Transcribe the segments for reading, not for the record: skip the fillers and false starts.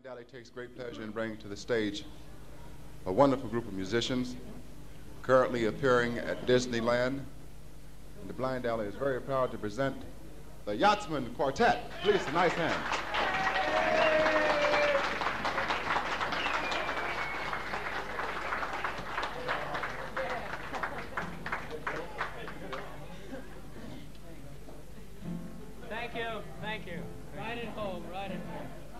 Elley takes great pleasure in bringing to the stage a wonderful group of musicians currently appearing at Disneyland. And the Blind Elley is very proud to present the Yachtsmen Quartet. Please, a nice hand. Thank you, thank you. Right at home, right at home.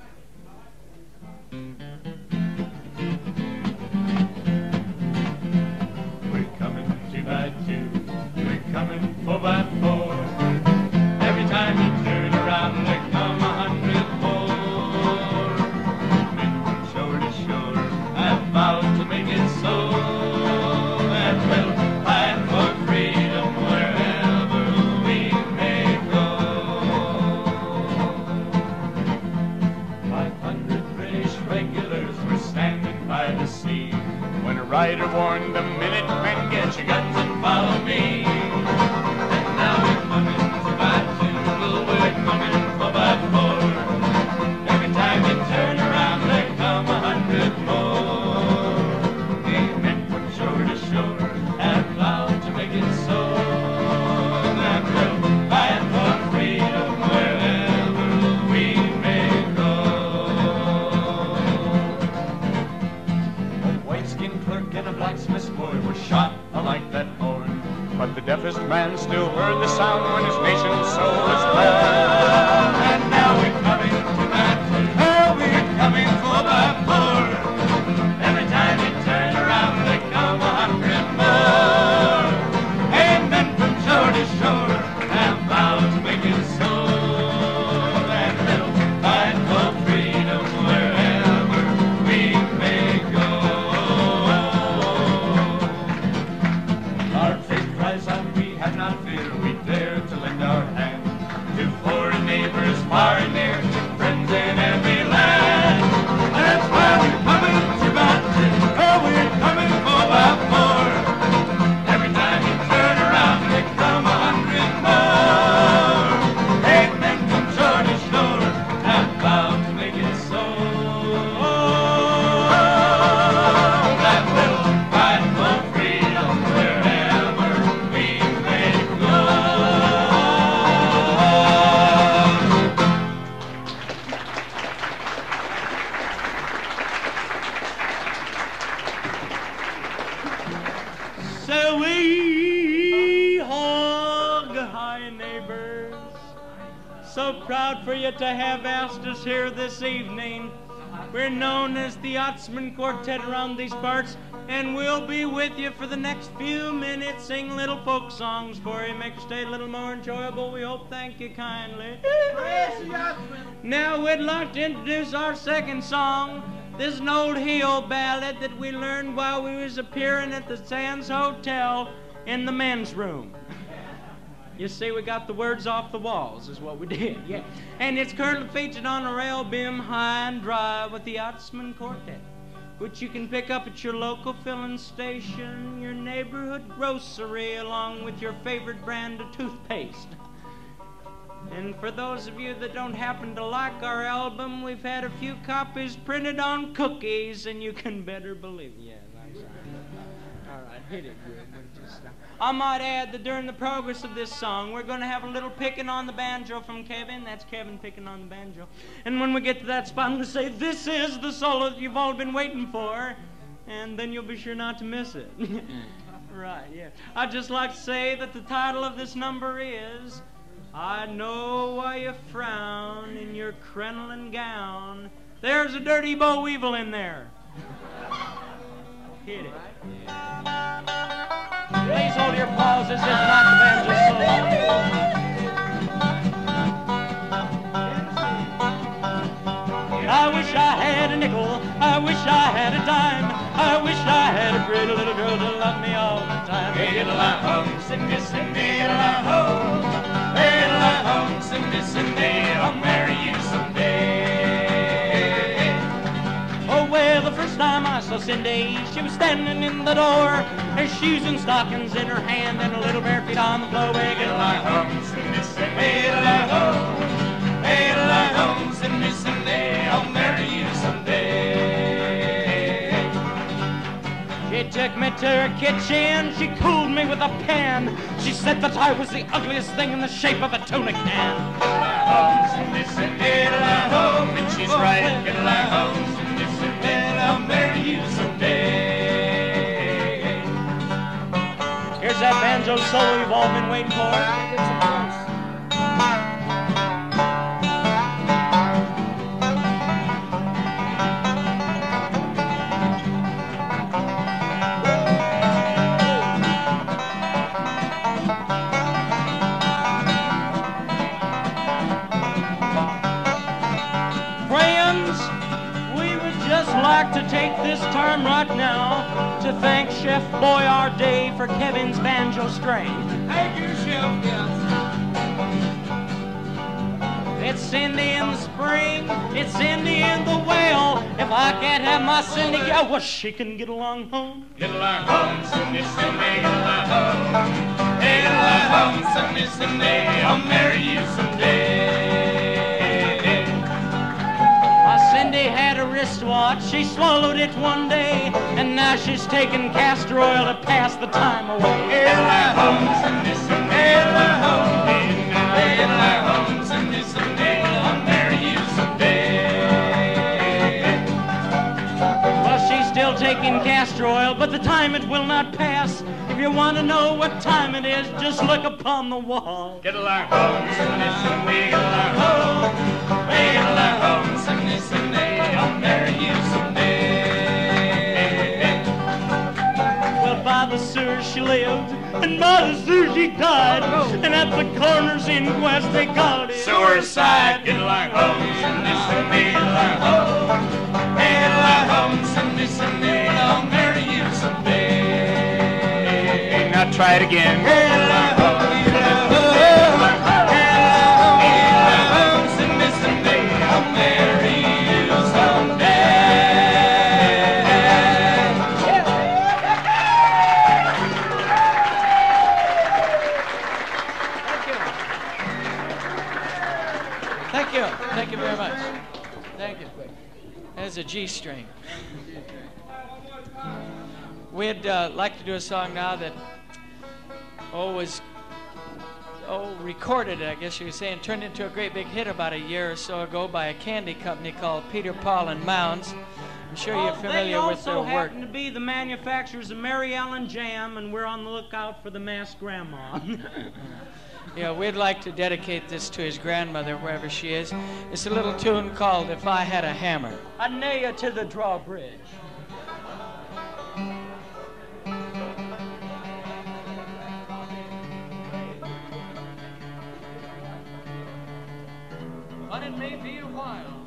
We're coming 2x2, we're coming 4x4. Every time you turn around, there come 100 more. Men from shore to shore have vowed to make it so, and we'll fight for freedom wherever we may go. 500 British regulars were standing by the sea when a rider warned the Minutemen, get your guns and follow me. And now we're coming 2x2, we're coming 4x4. Every time you turn around, there come 100 more. The men from shore to shore have vowed to make it so, that we'll fight for freedom wherever we may go. A white-skinned clerk and a blacksmith's boy were shot alike that morn, but the deafest man still heard the sound when his nation's soul was born. And now we're coming to that, oh, we're coming 4x4. Every time you turn around, they come 100 more. And men from shore to shore have vowed to make it so, that they'll fight for freedom wherever we may go. Our faith cries out, we have not fear, we dare to lend our hand to foreign neighbors far and near, to friends in every land. And that's why we're coming 2x2, oh, we're coming 4x4. Every time you turn around, they come 100 more. Eight men from shore to shore have vowed to make it so, that we'll fight for freedom wherever we may go. So we hog high neighbors, so proud for you to have asked us here this evening. We're known as the Yachtsmen Quartet around these parts, and we'll be with you for the next few minutes, sing little folk songs for you, make your stay a little more enjoyable, we hope. Thank you kindly. Now we'd like to introduce our second song. This is an old heel ballad that we learned while we was appearing at the Sands Hotel in the men's room. You see, we got the words off the walls is what we did, yeah. And it's currently featured on a rail beam high and dry with the Yachtsmen Quartet, which you can pick up at your local filling station, your neighborhood grocery, along with your favorite brand of toothpaste. And for those of you that don't happen to like our album, we've had a few copies printed on cookies, and you can better believe it. Yeah, that's right. All right, hit it good. I might add that during the progress of this song, we're going to have a little picking on the banjo from Kevin. That's Kevin picking on the banjo. And when we get to that spot, I'm going to say, this is the solo that you've all been waiting for. And then you'll be sure not to miss it. Right, yeah. I'd just like to say that the title of this number is I Know Why You Frown in Your Crinoline Gown. There's a dirty boll weevil in there. Hit it. Please hold your applause. This is not the banjo solo. I wish I had a nickel. I wish I had a dime. I wish I had a pretty little girl to love me all the time. Hey, la-hum, Cindy, Cindy, la-hum. Hey, la-hum, Cindy, Cindy, I'll marry you someday. Oh, well, the first time I saw Cindy, she was standing in the door, her shoes and stockings in her hand, and her little bare feet on the floor. Hey, la-hum, Cindy, Cindy, la-hum. Hey, la-hum, Cindy, Cindy, I'll marry you someday. took me to her kitchen, she cooled me with a pen. She said that I was the ugliest thing in the shape of a tuna can. And she's right, I'll marry you someday. Here's that banjo solo we've all been waiting for. Like to take this time right now to thank Chef Boyardee for Kevin's banjo string. Thank you, Chef. It's Cindy in the spring, it's Cindy in the whale. If I can't have my Cindy, yeah, well, she can get along home. Get along home, Cindy, Cindy, get along home. Get along home, Cindy, Cindy, I'll marry you someday. Cindy had a wristwatch, she swallowed it one day, and now she's taking castor oil to pass the time away. Get home, Cindy, Cindy, get home, get home, Cindy, Cindy, I'll marry you someday. Well, she's still taking castor oil, but the time it will not pass. If you want to know what time it is, just look upon the wall. Get along home, Cindy, Cindy, get along home. Get along home, Cindy, Cindy, I'll marry you someday. Well, by the sewer she lived, and by the sewer she died, and at the coroner's inquest they called it suicide. Get along home, Cindy, Cindy, get along home. Get along home, Cindy, Cindy, I'll marry you someday. Now try it again. Get along home, get along home. Thank you very much. Thank you. There's a G string. We'd like to do a song now that was recorded, I guess you could say, and turned into a great big hit about a year or so ago by a candy company called Peter, Paul, and Mounds. I'm sure you're familiar with their work. They also happen to be the manufacturers of Mary Ellen Jam, and we're on the lookout for the masked grandma. Yeah, we'd like to dedicate this to his grandmother, wherever she is. It's a little tune called If I Had a Hammer. I'd nail you to the drawbridge. But it may be a while.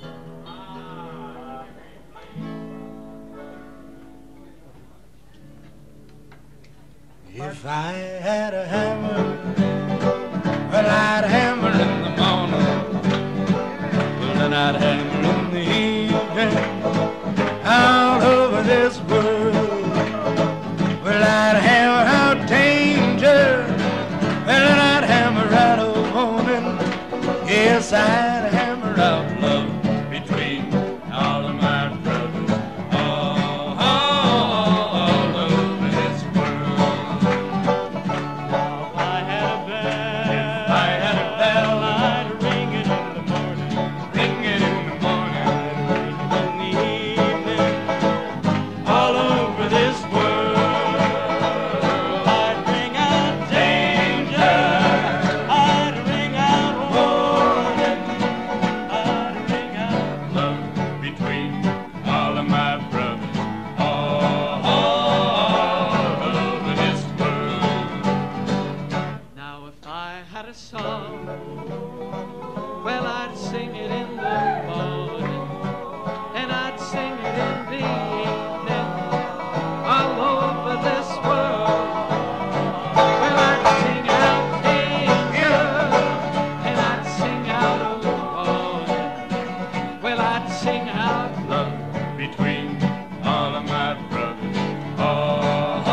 If I had a hammer, well, I'd hammer in the morning, well, then I'd hammer in the evening, all over this world. Well, I'd hammer out danger, well, then I'd hammer out a woman. Yes, I'd hammer out love between all of my brothers, all over this world. If I had a bell, I'd ring it in the morning, ring it in the morning, in the evening, all over this world. I'd ring out danger, I'd ring out warning, I'd ring out Love between all of my brothers, all over this world. Now if I had a song, well, I'd sing it in the morning, and I'd sing it in the evening, all over this world. Well, I'd sing out danger, and I'd sing out a warning. Well, I'd sing out Love between all of my brothers, all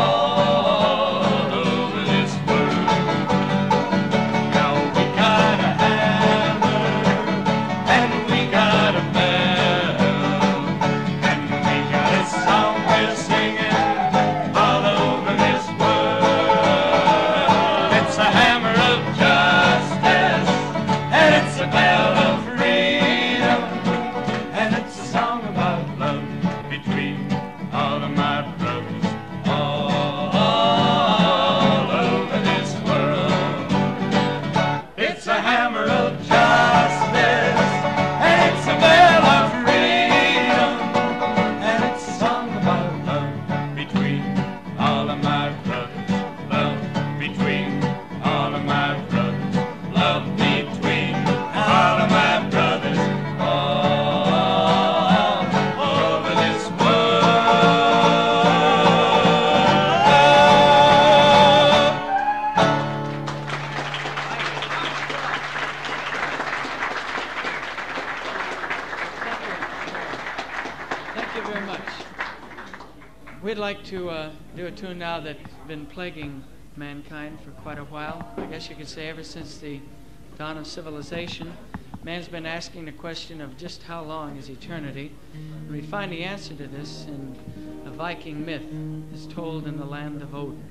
over this world. Now we got a hammer, and we got a bell, and we got a song we're singing all very much. We'd like to do a tune now that's been plaguing mankind for quite a while. I guess you could say ever since the dawn of civilization, man's been asking the question of just how long is eternity. And we find the answer to this in a Viking myth that's told in the land of Odin.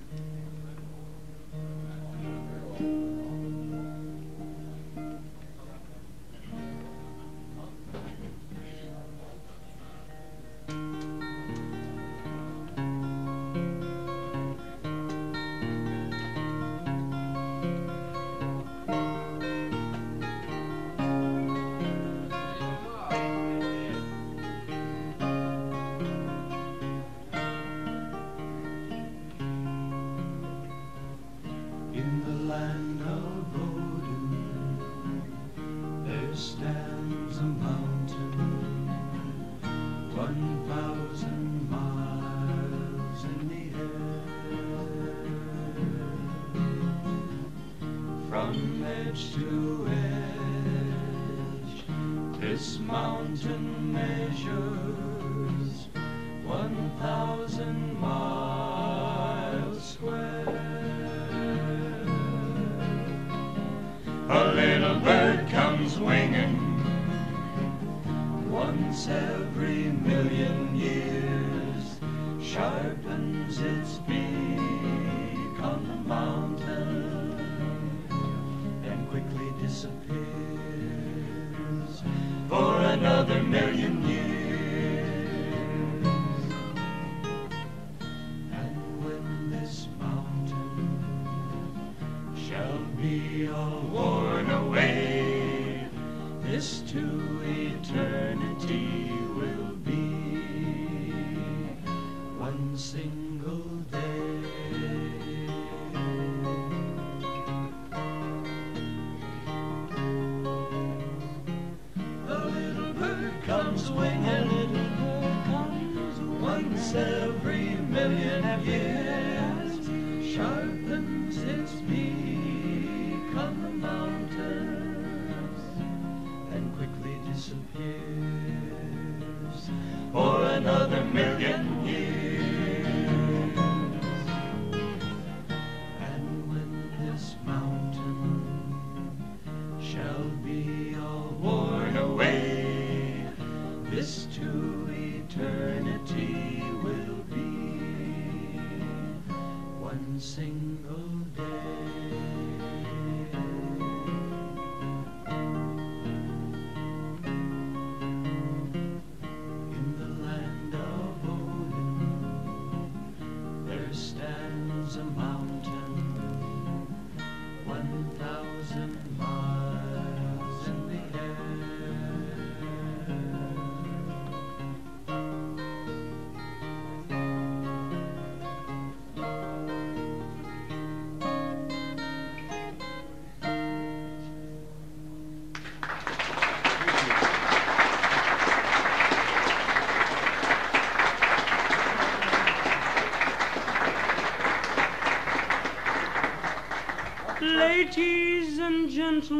Ladies and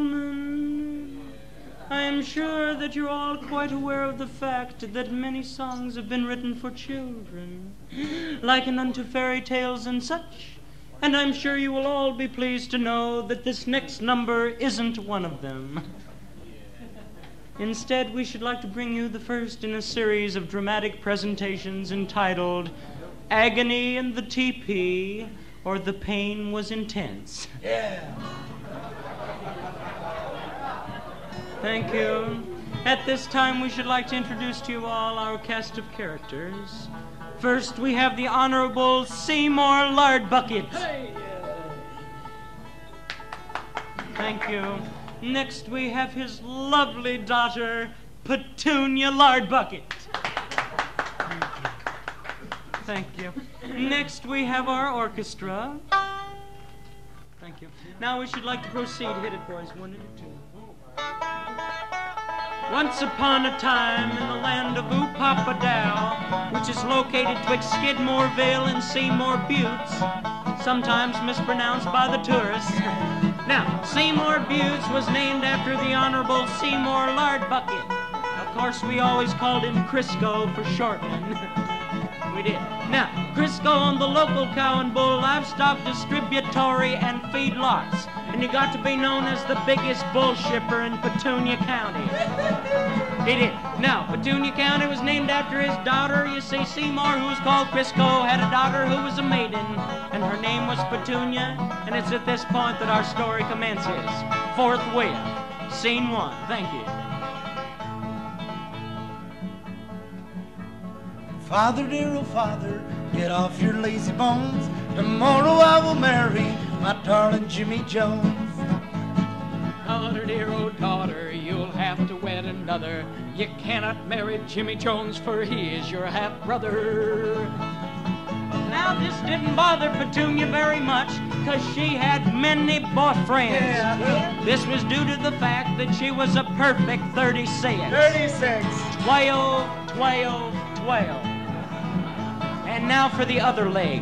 gentlemen, I am sure that you're all quite aware of the fact that many songs have been written for children, likened unto fairy tales and such, and I'm sure you will all be pleased to know that this next number isn't one of them. Instead, we should like to bring you the first in a series of dramatic presentations entitled Agony in the Teepee, or The Pain Was Intense. Yeah. Thank you. At this time, we should like to introduce to you all our cast of characters. First, we have the Honorable Seymour Lardbucket. Hey! Thank you. Next, we have his lovely daughter, Petunia Lardbucket. Thank you. Next, we have our orchestra. Thank you. Now we should like to proceed. Hit it, boys. 1 and 2. Once upon a time in the land of Oopapadow, which is located twixt Skidmoreville and Seymour Buttes, sometimes mispronounced by the tourists. Now, Seymour Buttes was named after the Honorable Seymour Lardbucket, a course, we always called him Crisco for shortening. We did. Now, Crisco owned the local cow and bull livestock distributory and feedlots, and he got to be known as the biggest bull shipper in Petunia County. He did. Now, Petunia County was named after his daughter. You see, Seymour, who was called Crisco, had a daughter who was a maiden, and her name was Petunia, and it's at this point that our story commences. Forthwith. Scene 1. Thank you. Father, dear, oh father, get off your lazy bones. Tomorrow I will marry my darling Jimmy Jones. Daughter, dear, oh daughter, you'll have to wed another. You cannot marry Jimmy Jones, for he is your half-brother. Now, this didn't bother Petunia very much, because she had many boyfriends. Yeah. This was due to the fact that she was a perfect 36. 36. 12, 12, 12. And now for the other leg.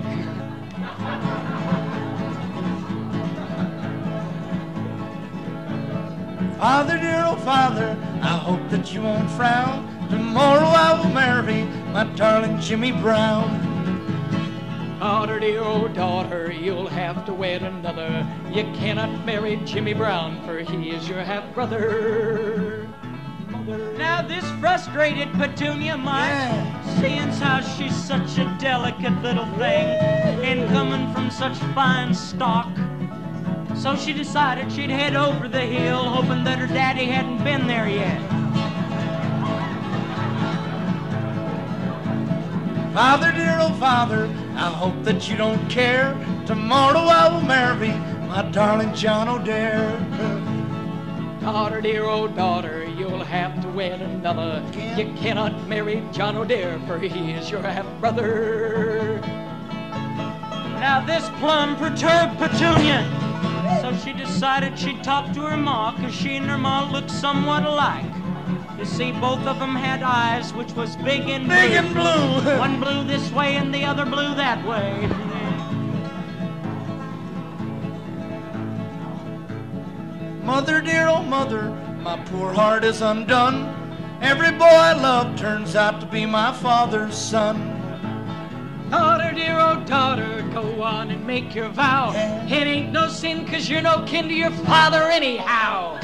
Father, dear, oh father, I hope that you won't frown. Tomorrow I will marry my darling Jimmy Brown. Daughter, dear, oh daughter, you'll have to wed another. You cannot marry Jimmy Brown, for he is your half-brother. Now this frustrated Petunia much, seeing how she's such a delicate little thing and coming from such fine stock. So she decided she'd head over the hill, hoping that her daddy hadn't been there yet. Father, dear, oh father, I hope that you don't care. Tomorrow I will marry my darling John O'Dare. Daughter, dear, oh daughter, you'll have to wed another. You cannot marry John O'Dare, for he is your half-brother. Now this plumb perturbed Petunia, so she decided she'd talk to her ma, 'cause she and her ma looked somewhat alike. You see, both of them had eyes which was big and blue. Big and blue. One blew this way and the other blew that way. Mother, dear, oh mother, my poor heart is undone. Every boy I love turns out to be my father's son. Daughter, dear, oh daughter, go on and make your vow. It ain't no sin, 'cause you're no kin to your father anyhow.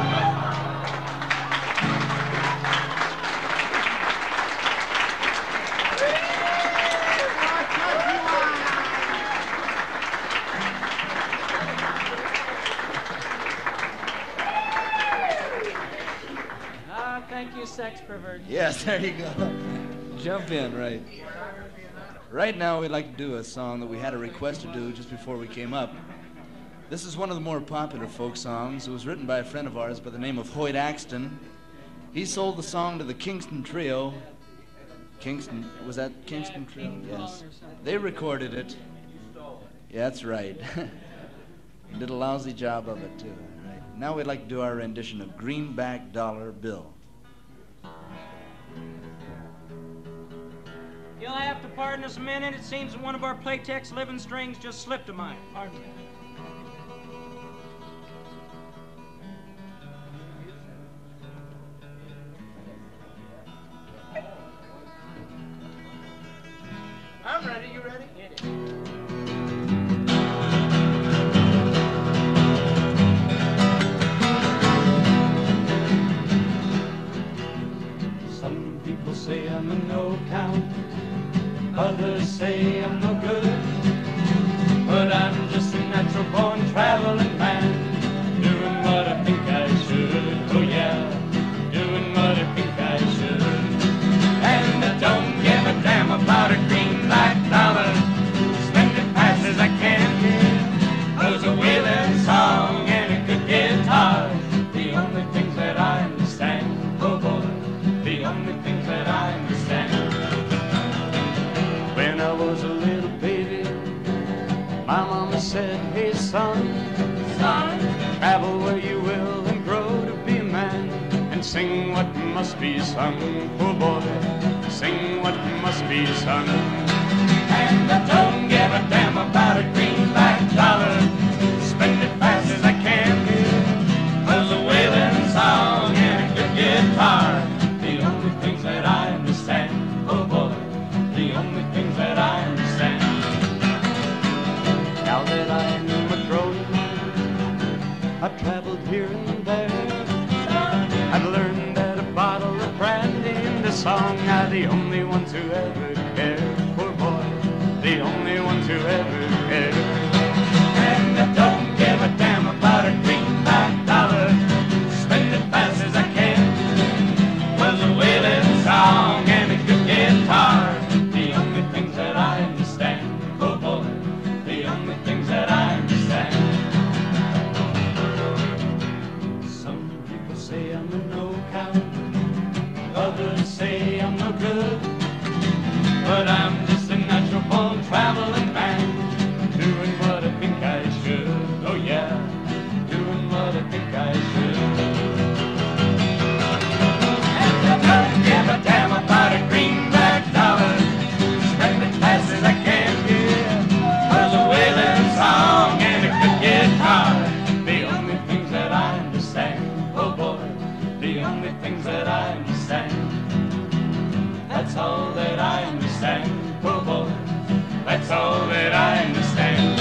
Thank you, sex pervert. Yes, there you go. Jump in, right. Right now, we'd like to do a song that we had a request to do just before we came up. This is one of the more popular folk songs. It was written by a friend of ours by the name of Hoyt Axton. He sold the song to the Kingston Trio. Kingston, was that Kingston Trio? Yes. They recorded it. Yeah, that's right. Did a lousy job of it, too. Right. Now we'd like to do our rendition of Greenback Dollar Bill. You'll have to pardon us a minute. It seems that one of our Playtex living strings just slipped a mite. Pardon me. I'm ready. You ready? Hit it. Some people say I'm a no count. Others say I'm no good, but I'm just a natural born traveling man, doing what I think I should. Oh yeah, doing what I think I should. And I don't give a damn about a greenback dollar. Spend it fast as I can. There's a wailing song and a good guitar. The only things that I understand. Oh boy, the only things that I understand. When I was a little baby, my mama said, hey son, travel where you will and grow to be a man, and sing what must be sung, oh boy, sing what must be sung. And I don't give a damn about a greenback dollar, spend it fast as I can. There's a wailing song and a good guitar, the are the only ones who ever care. Poor boy, the only ones who ever care. And I don't give a damn about a greenback dollar. Spend it fast as I can. Was a wailing song and a good guitar. The only things that I understand. Oh boy, the only things that I understand. Some people say I'm a no-count. Others say I'm no good. But I'm just a natural born traveling man, doing what I think I should. Oh yeah, doing what I think I should. And I don't give a damn about a greenback dollar. Spend it fast as I can, yeah. There's a wailing song and a good guitar. The only things that I understand. Oh boy, the only things that I understand. That's all that I understand. Oh boy, that's all that I understand.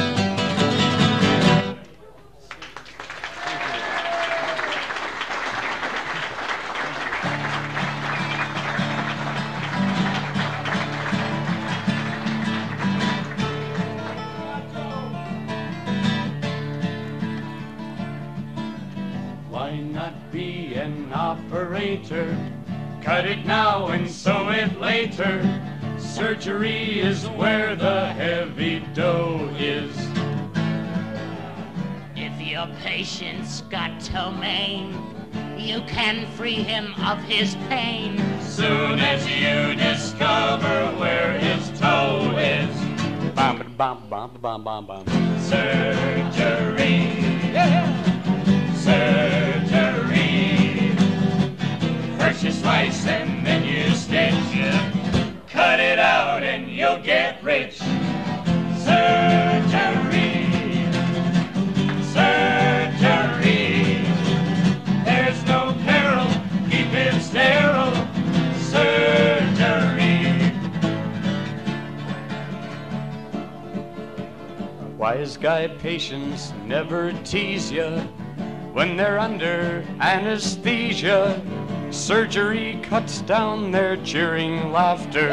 Why not be an operator? Cut it now and sew it later. Surgery is where the heavy dough is. If your patient's got ptomaine, you can free him of his pain. Soon as you discover where his toe is. Bum, bum, bum, bum, bum, bum. Surgery. Yeah. Surgery. First you slice and then you stitch. Cut it out and you'll get rich. Surgery. Surgery. There's no peril, keep it sterile. Surgery. Wise guy patients never tease ya when they're under anesthesia. Surgery cuts down their jeering laughter.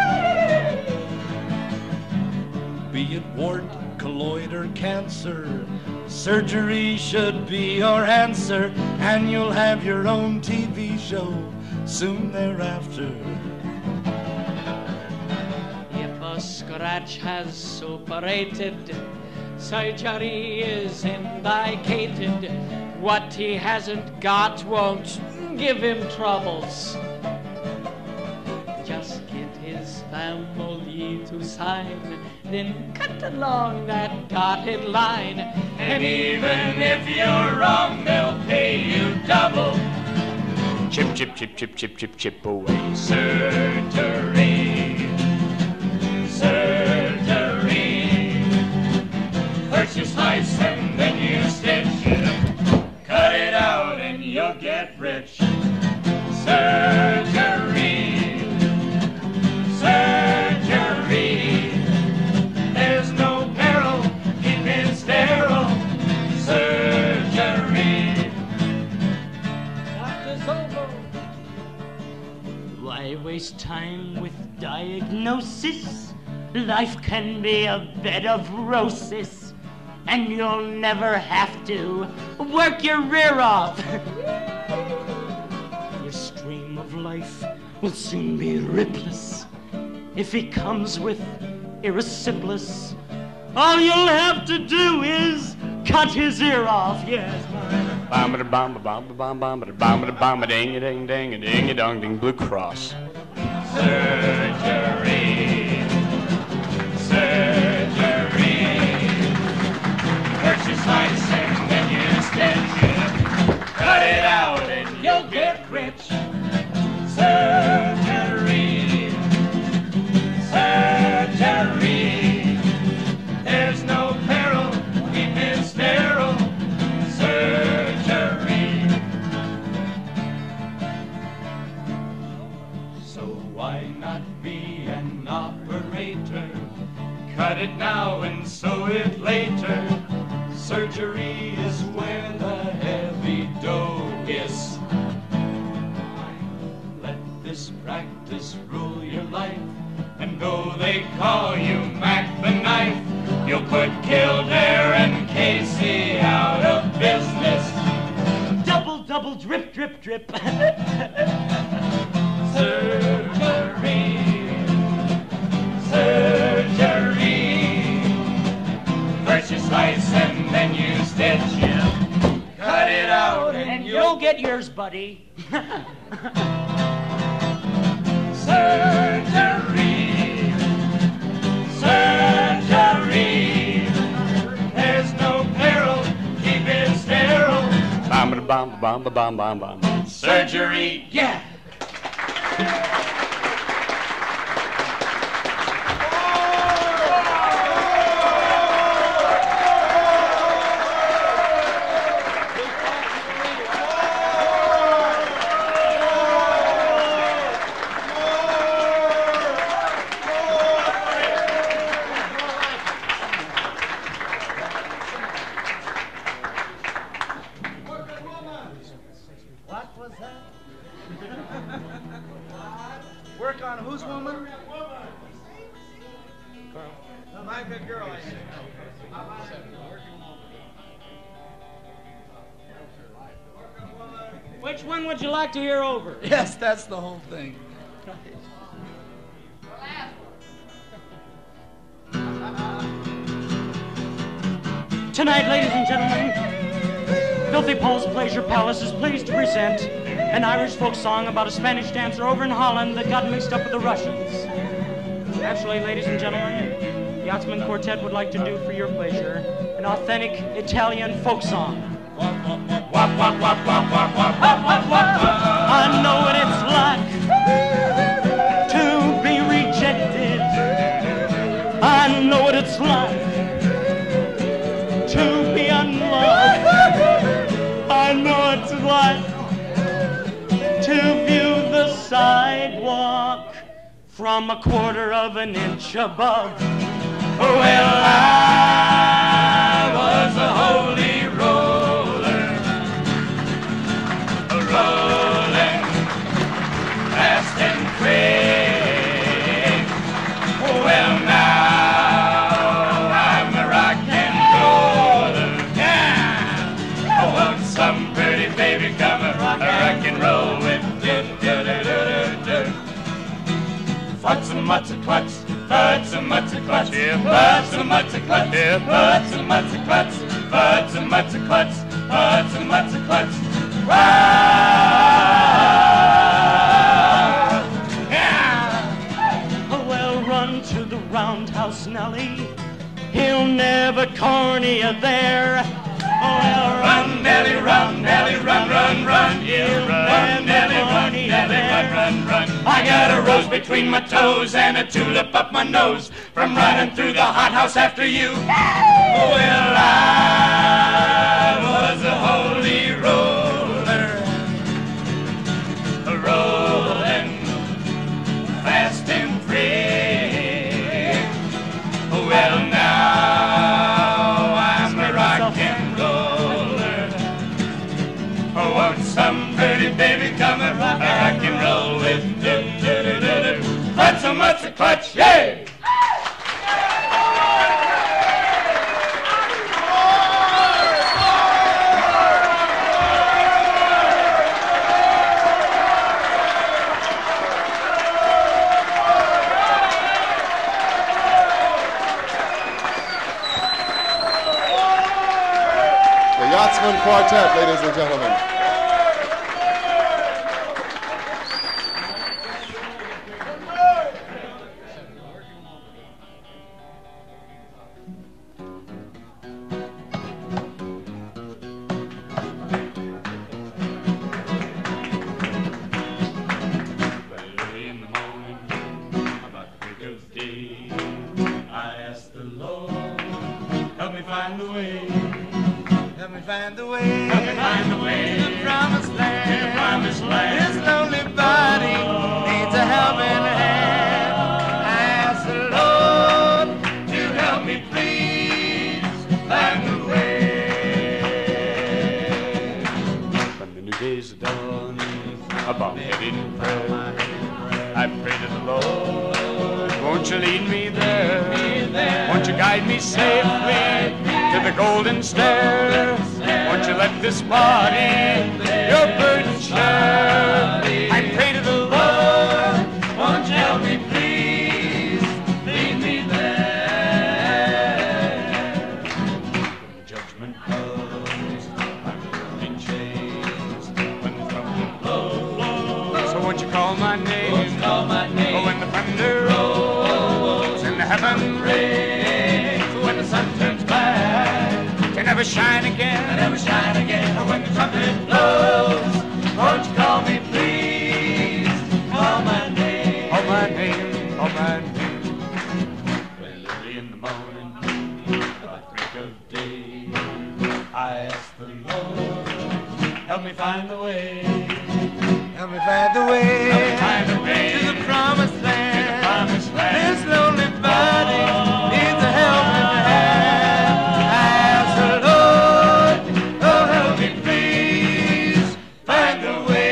Be it wart, colloid, or cancer, surgery should be your answer, and you'll have your own TV show soon thereafter. If a scratch has operated, surgery is indicated. What he hasn't got won't give him troubles. Just get his family to sign, then cut along that dotted line. And even if you're wrong, they'll pay you double. Chip, chip, chip, chip, chip, chip, chip away. Surgery. Surgery. First you slice and then you stitch. Cut it out and you'll get rich. Surgery. Surgery. There's no peril, keep it sterile. Surgery. Doctor's over. Why waste time with diagnosis? Life can be a bed of roses, and you'll never have to work your rear off. Your stream of life will soon be ripless. If he comes with erysipelas, all you'll have to do is cut his ear off. Yes, Bomba bomba bomba bomba bomba bomba ding a ding ding a ding a dong ding Blue Cross. Surgery. Surgery. First you slice and then you stitch it. Cut it out and you'll get rich. Surgery. Surgery. There's no peril, keep it sterile. Surgery. So why not be an operator? Cut it now and sew it later. Surgery is where the heavy dough is. Let this practice rule your life. And though they call you Mac the Knife, you'll put Kildare and Casey out of business. Double, double, drip, drip, drip. Surgery, surgery. First you slice and then you stitch. Cut it out And you'll get yours, buddy. Surgery, surgery. There's no peril, keep it sterile. Bam, bam, bam, bam, bam, bam. Surgery, yeah. Work on whose woman? My good girl, I think. Which one would you like to hear over? Yes, that's the whole thing. Tonight, ladies and gentlemen, Filthy Paul's Pleasure Palace is pleased to present an Irish folk song about a Spanish dancer over in Holland that got mixed up with the Russians. Actually, ladies and gentlemen, the Yachtsmen Quartet would like to do for your pleasure an authentic Italian folk song. I know what it's like to be rejected. I know what it's like to be unloved. I know what it's like to view the sidewalk from a quarter of an inch above. Well, I was a holy roller, rolling fast and quick. Well, now I'm a rock and roller. Yeah. Oh, won't some pretty baby come a rock and roll with do-do-do-do-do-do. Futza, Mutza, Clutz. Futza, Mutza, Clutz. Futza, Mutza, Clutz. Futza, Mutza, Clutz. Futza, Mutza, Clutz. Futza, Mutza, Clutz. Oh, well, run to the roundhouse, Nellie. He'll never corny you there. Oh, well, Run, Nelly, run, Nelly, run, run, run. He'll Run, Nelly, never run, corny you Nelly, there. run, run, run. I got a rose between my toes and a tulip up my nose from running through the hothouse after you. Well, I was a holy roller, rolling fast and free. Well, now I'm a rock and roller. Oh, won't some pretty baby come and rock and roll with do-do-do-do-do. Futza, Mutza, Clutch, yay! The Yachtsmen Quartet, ladies and gentlemen. Early in the morning, about the break of day, I asked the Lord, help me find the way. Help me find the way. Help me find the way To the promised land. to the promised land. This lonely body needs a helping hand. I ask the Lord to help me please find the way. When the new day's done, about heading prayer, I pray to the Lord. Lord, won't you lead me there? Won't you guide me safely to the golden stair? Won't you let this body your burden share? I pray to the Lord, won't you help me please? Lead me there. When judgment comes, I'm in chains. When the trumpet blows, so won't you call my name? Oh, when the thunder rolls and the heaven rains, when the sun turns black to never shine again, or when the trumpet blows, won't you call me please? Call my name, call my name, call my name. Well, early in the morning, at break of day, I ask the Lord, help me find the way. Help me find the way, to the promised land. This lonely body needs a helping hand. I ask the Lord, oh help me please find the way.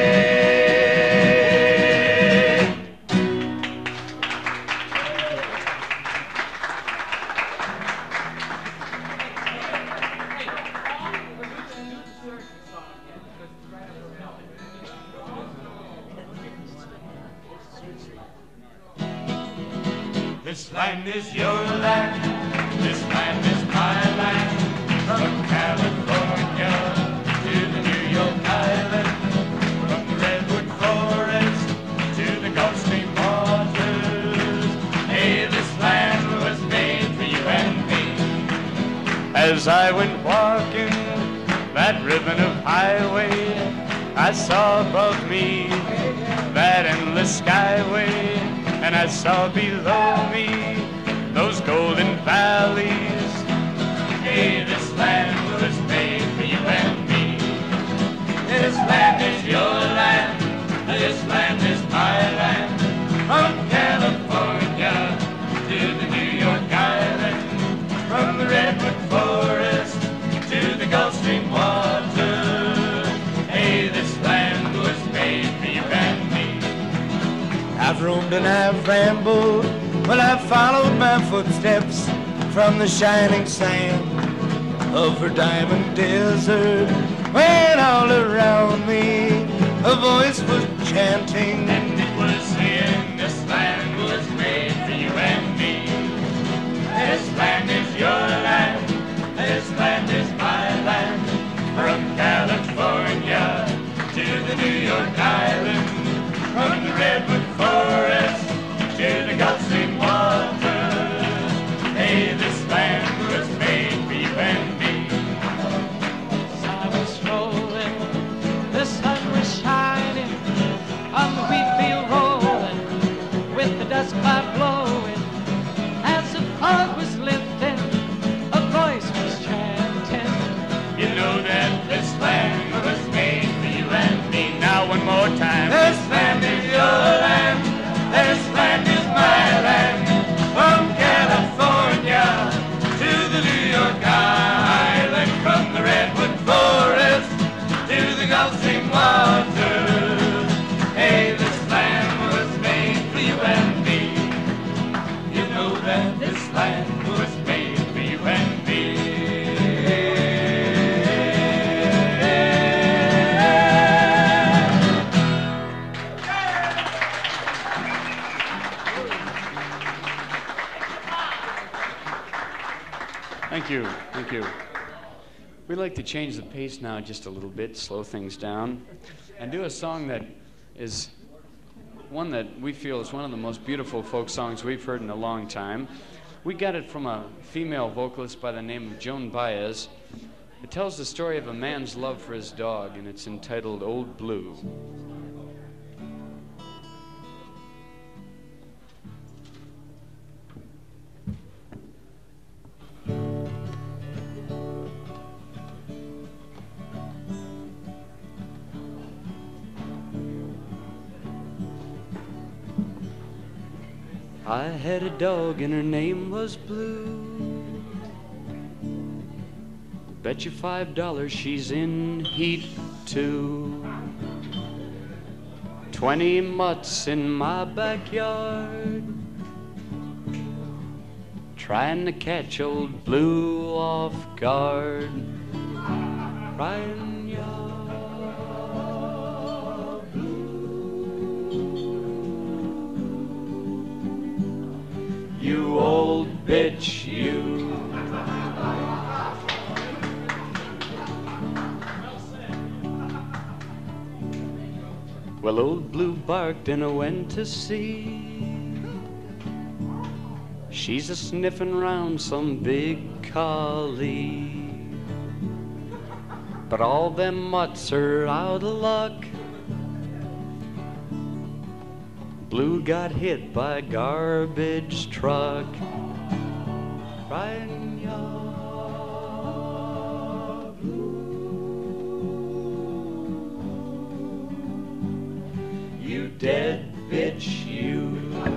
This land is your land, this land is my land, from California to the New York Island, from the Redwood Forest to the Gulf Stream waters. Hey, this land was made for you and me. As I went walking that ribbon of highway, I saw above me that endless skyway, and I saw below me those golden valleys. Hey, this land was made for you and me. This land is your land, this land is my land, from California to the New York Island, from the Redwood Forest to the Gulf Stream waters. Hey, this land was made for you and me. I've roamed and I've rambled, well I've followed my footsteps from the shining sand of her diamond desert, when all around me a voice was chanting, and it was saying, this land was made for you and me. This land is your land, this land is my land, from California to the New York Island, from the Redwood Forest to the Gulf Stream waters. Hey, this land was made for you and me. As I was strolling, the sun was shining on the wheat field rolling, with the dust cloud blowing. As the fog was lifting, a voice was chanting, you know that this land was made for you and me. Now one more time. This land is your land, this land is my land, from California to the New York Island, from the Redwood Forest to the Gulf Stream waters. Hey, this land was made for you and me. You know that this land was made for you and me. Thank you, thank you. We'd like to change the pace now just a little bit, slow things down, and do a song that is one that we feel is one of the most beautiful folk songs we've heard in a long time. We got it from a female vocalist by the name of Joan Baez. It tells the story of a man's love for his dog, and it's entitled Old Blue. I had a dog and her name was Blue. Bet you $5 she's in heat too. 20 mutts in my backyard, trying to catch old Blue off guard. Crying, "Ya Blue, you old bitch, you." Well, old Blue barked and I went to see. She's a sniffing round some big collie. But all them mutts are out of luck. Blue got hit by a garbage truck. Crying, "Ya Blue, you dead bitch, you."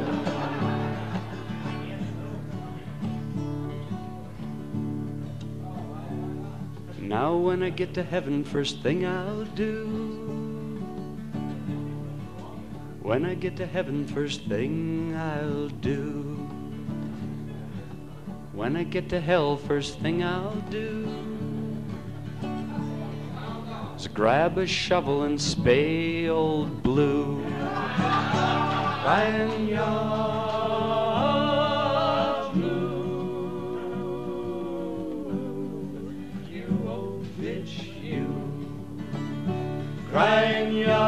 Now when I get to heaven, first thing I'll do. When I get to heaven, first thing I'll do. When I get to hell, first thing I'll do is grab a shovel and spay old Blue. Crying, "Ya crying, "Ya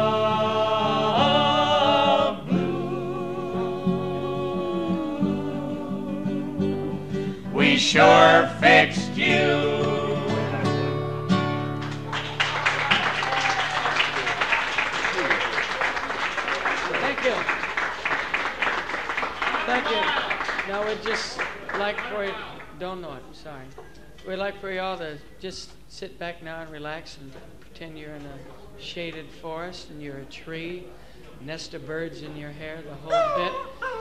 Blue, we sure fixed you." Thank you. Thank you. Now we'd just like for you, don't know it, sorry. We'd like for you all to just sit back now and relax and pretend you're in a shaded forest and you're a tree, nest of birds in your hair, the whole bit.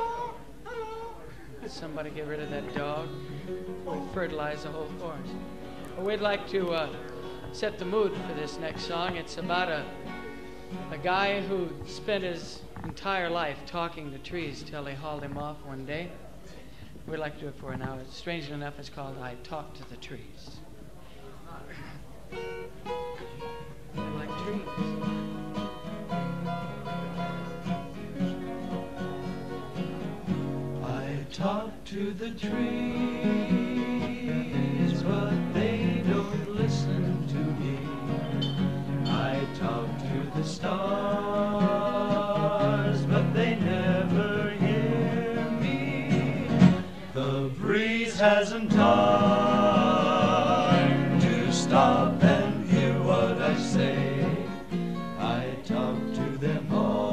Somebody get rid of that dog. Fertilize the whole forest. Well, we'd like to set the mood for this next song. It's about a guy who spent his entire life talking to trees till they hauled him off one day. We'd like to do it for an hour. Strangely enough, it's called I Talk to the Trees. Like trees. I talk to the trees, but they don't listen to me. I talk to the stars, but they never hear me. The breeze hasn't time to stop and hear what I say. I talk to them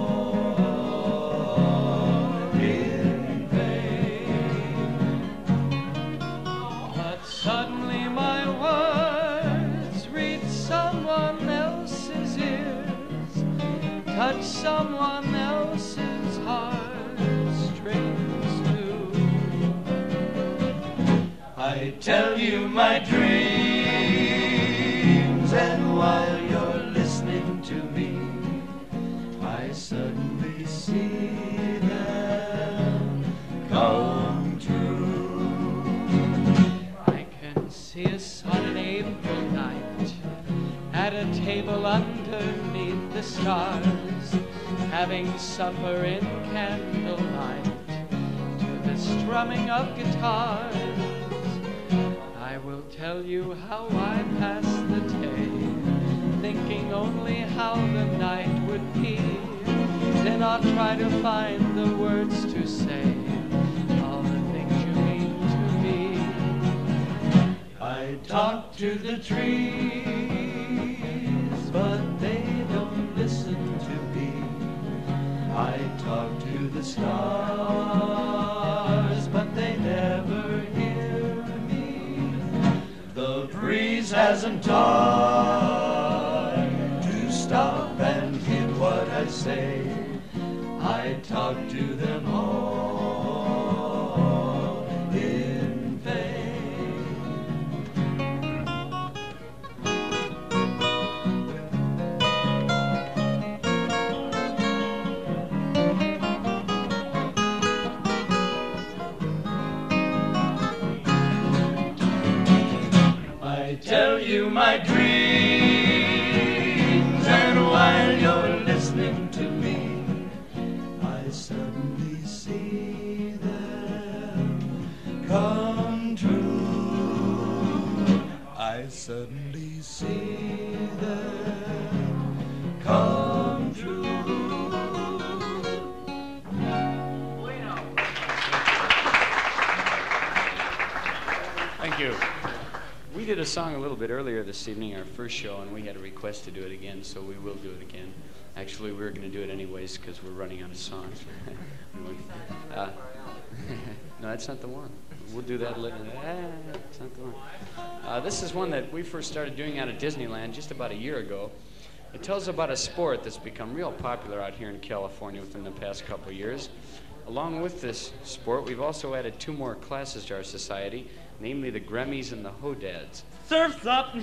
all in vain. But suddenly my words reach someone else's ears, touch someone else's heartstrings too. I tell you my dreams, and while you're listening to me, I suddenly see them come true. I can see us on an April night at a table underneath the stars, having supper in candlelight to the strumming of guitars. I will tell you how I passed the day, thinking only how the night would be. Then I'll try to find the words to say all the things you mean to me. I talk to the trees, but they don't listen to me. I talk to the stars, but they never hear me. The breeze hasn't time to stop and hear what I say. I talk to them all in vain. you my dreams, and while you're listening to me, I suddenly see them come true. I suddenly see them come true. Thank you. We did a song a little bit earlier this evening, our first show, and we had a request to do it again, so we will do it again. Actually, we were going to do it anyways because we're running out of songs. No, that's not the one. We'll do that later. That's not the one. This is one that we first started doing out of Disneyland just about a year ago. It tells about a sport that's become real popular out here in California within the past couple of years. Along with this sport, we've also added 2 more classes to our society, namely the Gremmies and the Hodads. Surf's up.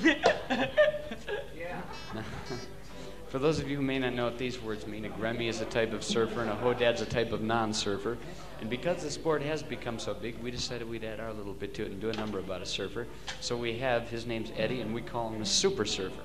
For those of you who may not know what these words mean, a Gremmy is a type of surfer and a Hodad's a type of non-surfer. And because the sport has become so big, we decided we'd add our little bit to it and do a number about a surfer. So we have, his name's Eddie, and we call him the Super Surfer.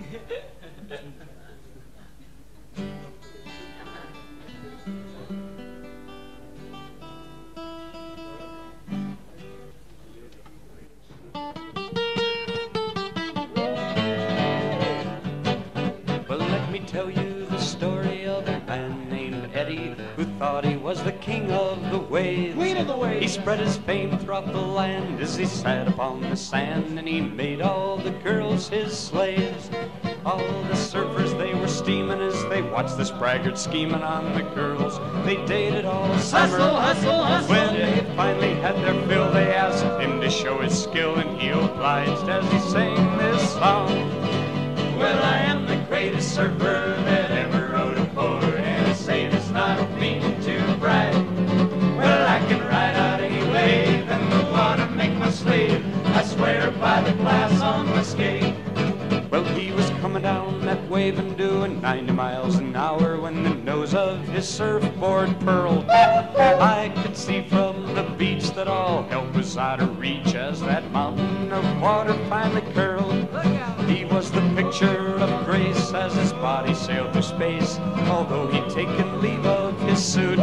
Tell you the story of a man named Eddie who thought he was the king of the waves. Queen of the waves. He spread his fame throughout the land as he sat upon the sand, and he made all the girls his slaves. All the surfers, they were steaming as they watched this braggart scheming on the girls. They dated all summer. Hustle, hustle, hustle. When they finally had their fill, they asked him to show his skill, and he obliged as he sang this song. Well, I am the greatest surfer that ever rode a board, and I say this not meaning to brag. Well, I can ride out any wave, and the water make my slave. I swear by the glass on my skate. Well, he was coming down that wave and doing 90 miles an hour when the nose of his surfboard purled. I could see from the beach that all help was out of reach as that mountain of water finally curled. He was the picture of grace as his body sailed through space, although he'd taken leave of his suit.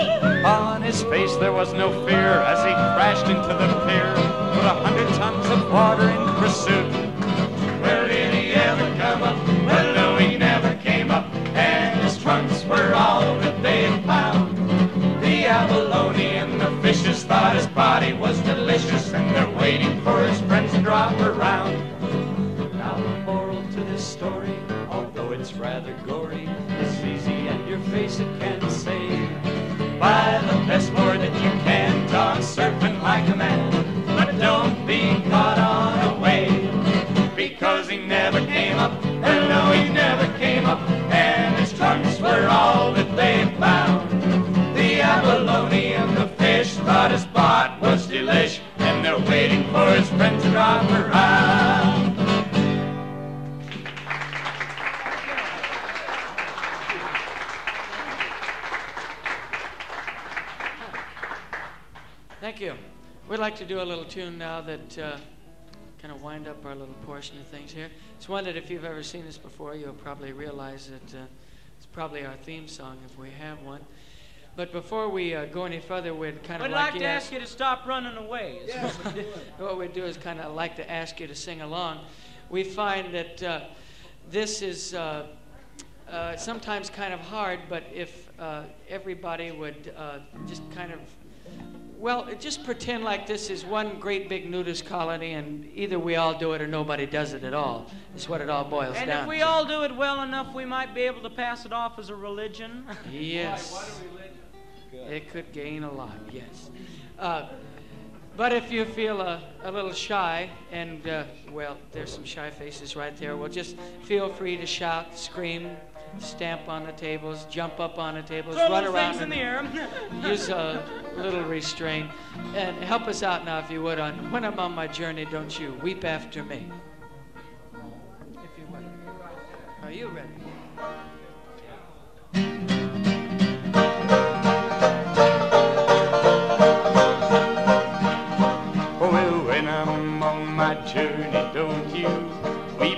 On his face there was no fear as he crashed into the pier with 100 tons of water in pursuit. Well, did he ever come up? Well, no, he never came up, and his trunks were all that they had found. The abalone and the fishes thought his body was delicious, and they're waiting for his friends to drop around. Now the moral to this story, although it's rather gory, is easy and your face it can save. Buy the best board that you can, dog surfing like a man, but don't be caught on a wave, because he never came up, and no, he never came up, and his trunks were all that they found. The abalone and the fish thought his spot was delish, and they're waiting for his friends to drop around. Thank you. We'd like to do a little tune now that kind of wind up our little portion of things here. It's one that if you've ever seen this before, you'll probably realize that it's probably our theme song if we have one. But before we go any further, we'd kind of like to ask you to stop running away. Yeah. What we'd do is kind of like to ask you to sing along. We find that this is sometimes kind of hard, but if everybody would just kind of, well, just pretend like this is one great big nudist colony, and either we all do it or nobody does it at all. That's what it all boils down to. And if we all do it well enough, we might be able to pass it off as a religion. Yes. What a religion. Good. It could gain a lot, yes. But if you feel a little shy, and, well, there's some shy faces right there, well, just feel free to shout, scream, stamp on the tables, jump up on the tables, run around things in the air. Use a little restraint, and help us out now if you would on When I'm on My Journey, Don't You Weep After Me. If you would. Are you ready? Well, when I'm on my journey, don't you weep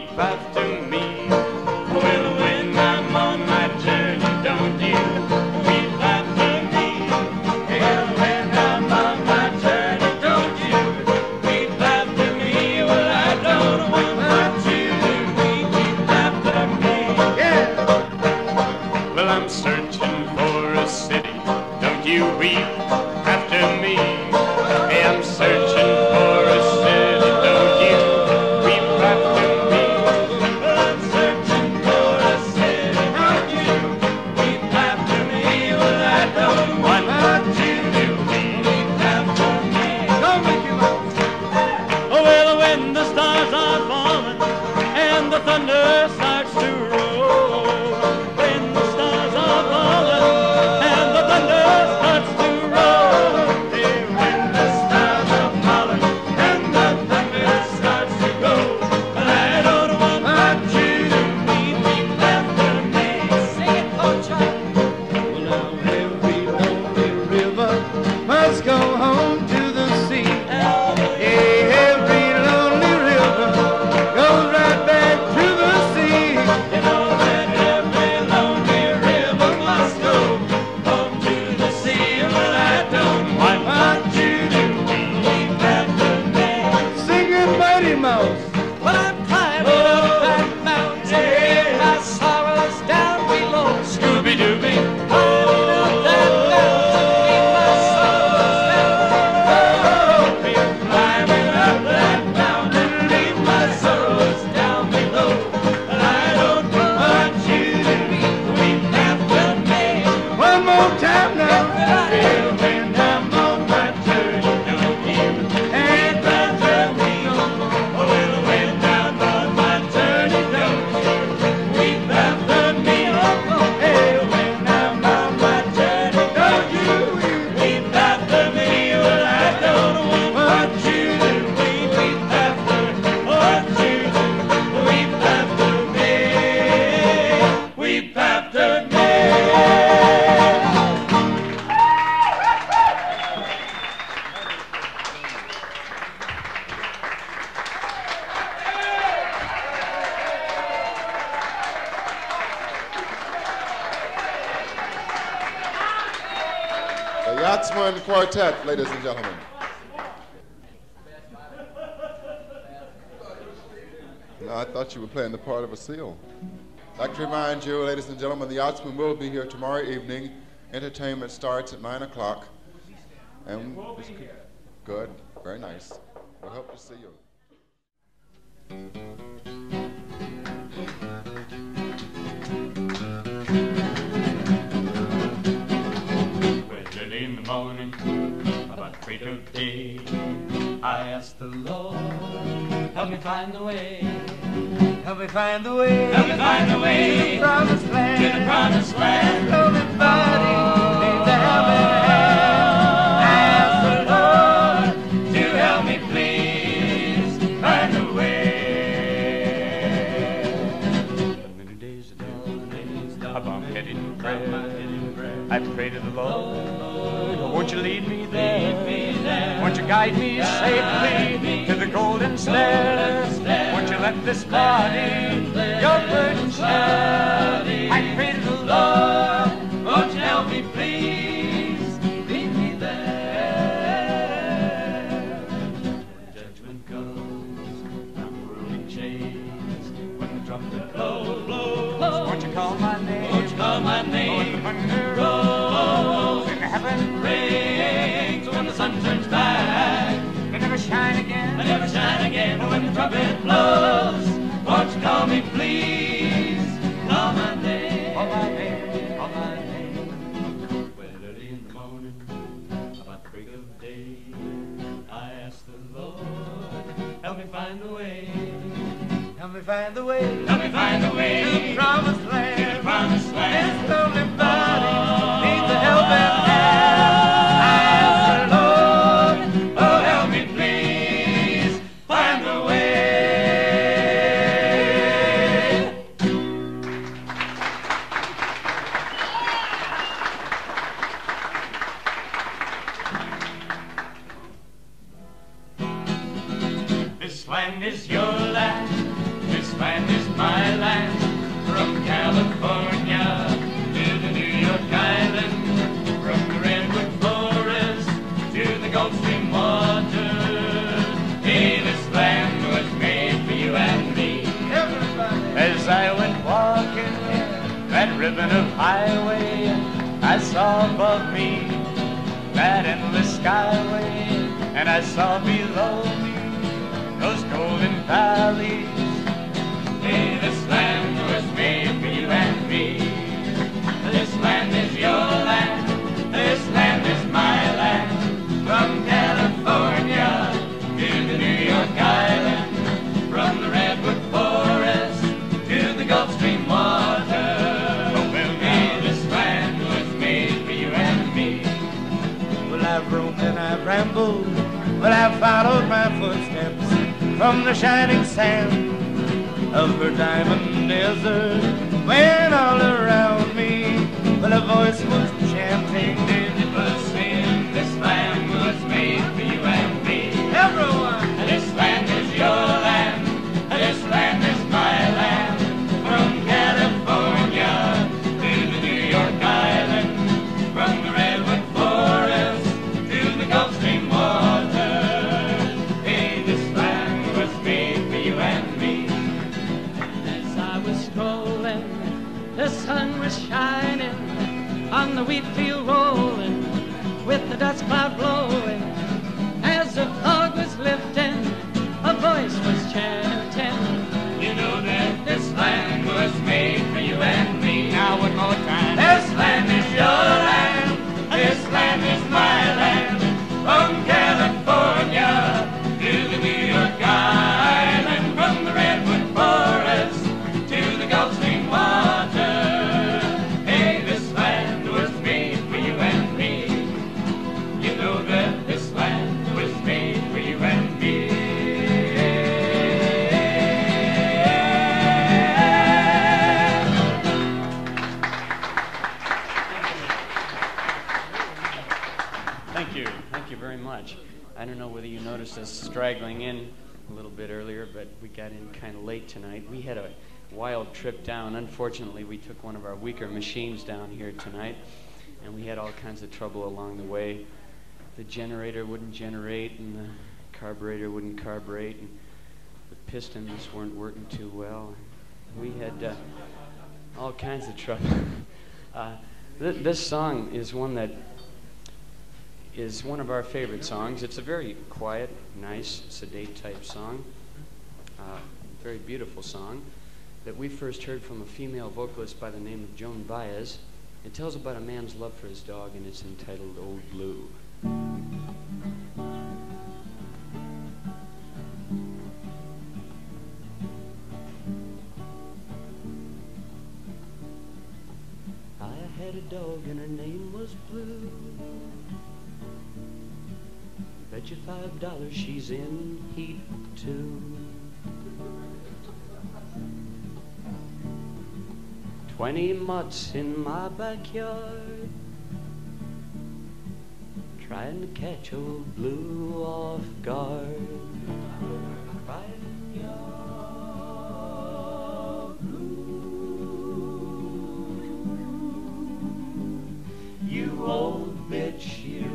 Yachtsmen Quartet, ladies and gentlemen. No, I thought you were playing the part of a seal. I'd like to remind you, ladies and gentlemen, the Yachtsmen will be here tomorrow evening. Entertainment starts at 9 o'clock. And good, very nice. We'll hope to see you. Early in the morning, about break of day, I asked the Lord, help me find the way. Help me find the way. Help me find the way to the promised land. To the promised land. Everybody needs a helping hand. I ask the Lord to help me please find the way. Many days ago, I'm headed in prayer. I pray to the Lord, won't you lead me there? Won't you guide me safely to the golden stair? Won't you let this body your burden share? I pray to the Lord, won't you help me please? Lead me there. When judgment comes, I'm whirling chains. When the trumpet blows, won't you call my name? Won't you call my name? When the thunder rolls and heaven rings, when the sun turns back, they never shine again. They never shine again. When the trumpet blows, won't you call me please? Call my name. Call my name. Call my name. When early in the morning, about the break of day, I ask the Lord, help me find the way. Help me find the way. Help me find the way to the promised land. To the promised land. This lonely body needs a helping hand. I ask the Lord, oh help me please find the way. This land is your land. This land is my land. From California to the New York Island, from the Redwood Forest to the Gulf Stream water. Hey, this land was made for you and me. Everybody. As I went walking that ribbon of highway, I saw above me that endless skyway, and I saw below me those golden valleys. Hey, this land was made for you and me. This land is your land. This land is my land. From California to the New York Island, from the Redwood Forest to the Gulf Stream water. Oh, well, hey, this land was made for you and me. Well, I've roamed and I've rambled. Well, I've followed my footsteps from the shining sand of her diamond desert, when all around me, well, a voice was chanting, it was saying, this land was made for you and me. Everyone! This land is your land, this land is my land. From California to the New York Island, from the Redwood Forest to the Gulf Stream water. Hey, this land was made for you and me. Strolling, the sun was shining on the wheat field rolling, with the dust cloud blowing. As the fog was lifting, a voice was chanting, you know that this land was made for you and me. Now one more time. This land is your land, this land is my land. From California to the New York Island, from the Redwood Forest to the Gulf Stream water. Hey, this land was made for you and me. You know that this land was made for you and me. Thank you very much. I don't know whether you noticed us straggling in a little bit earlier, but we got in kind of late tonight. We had a wild trip down. Unfortunately, we took one of our weaker machines down here tonight, and we had all kinds of trouble along the way. The generator wouldn't generate, and the carburetor wouldn't carburate, and the pistons weren't working too well. We had all kinds of trouble. This song is one that is one of our favorite songs. It's a very quiet, nice, sedate type song. Very beautiful song that we first heard from a female vocalist by the name of Joan Baez. It tells about a man's love for his dog, and it's entitled Old Blue. I had a dog and her name was Blue. Bet you $5 she's in heat 2. 20 mutts in my backyard, trying to catch Old Blue off guard. Crying, "Yaw, Blue, you old bitch, you."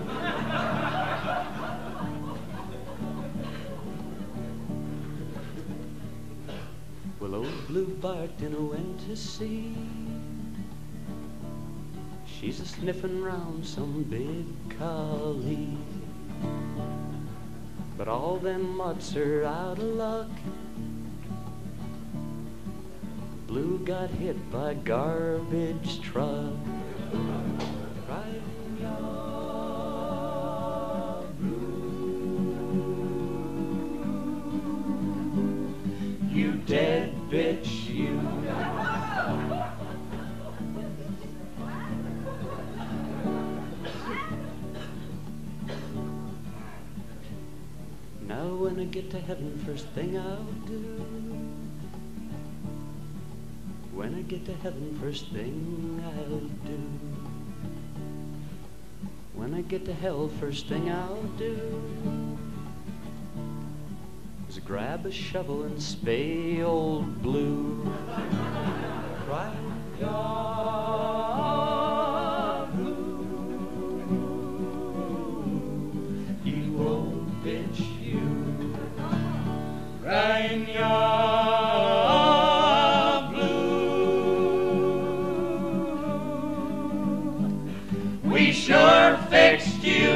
Well, Old Blue barked and I went to see. She's a sniffing round some big collie. But all them mutts are out of luck. Blue got hit by a garbage truck. Crying, "Yaw, Blue, you dead bitch, you." Now when I get to heaven, first thing I'll do. When I get to heaven, first thing I'll do. When I get to hell, first thing I'll do is grab a shovel and spay Old Blue. Cry, "Yaw, Blue, you old bitch, you." Crying, "Yaw, Blue, we sure fixed you."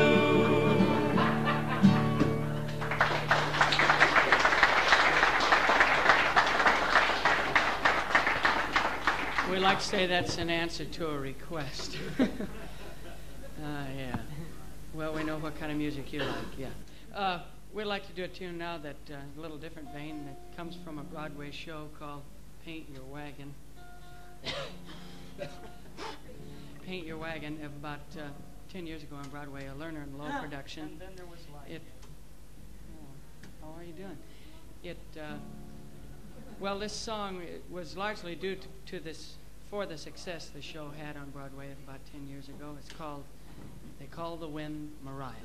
We like to say that's an answer to a request. Yeah. Well, we know what kind of music you like, yeah. We'd like to do a tune now that a little different vein that comes from a Broadway show called Paint Your Wagon. Paint Your Wagon of about 10 years ago on Broadway, a Lerner and Lowe production. And then there was life. How are you doing? Well, this song was largely due to for the success the show had on Broadway about 10 years ago. It's called They Call the Wind Mariah.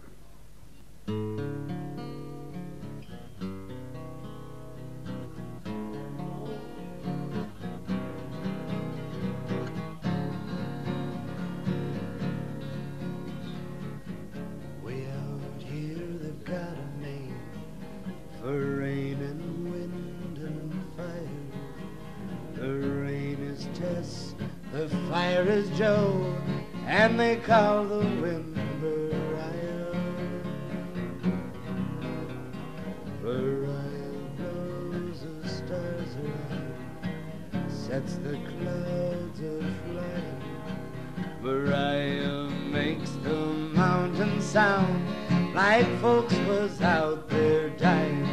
Way out here they've got a name for rain and wind and fire. The rain is Tess, the fire is Joe, and they call the wind Mariah. Mariah blows the stars around, sets the clouds aflame. Mariah makes the mountain sound like folks was out there dying.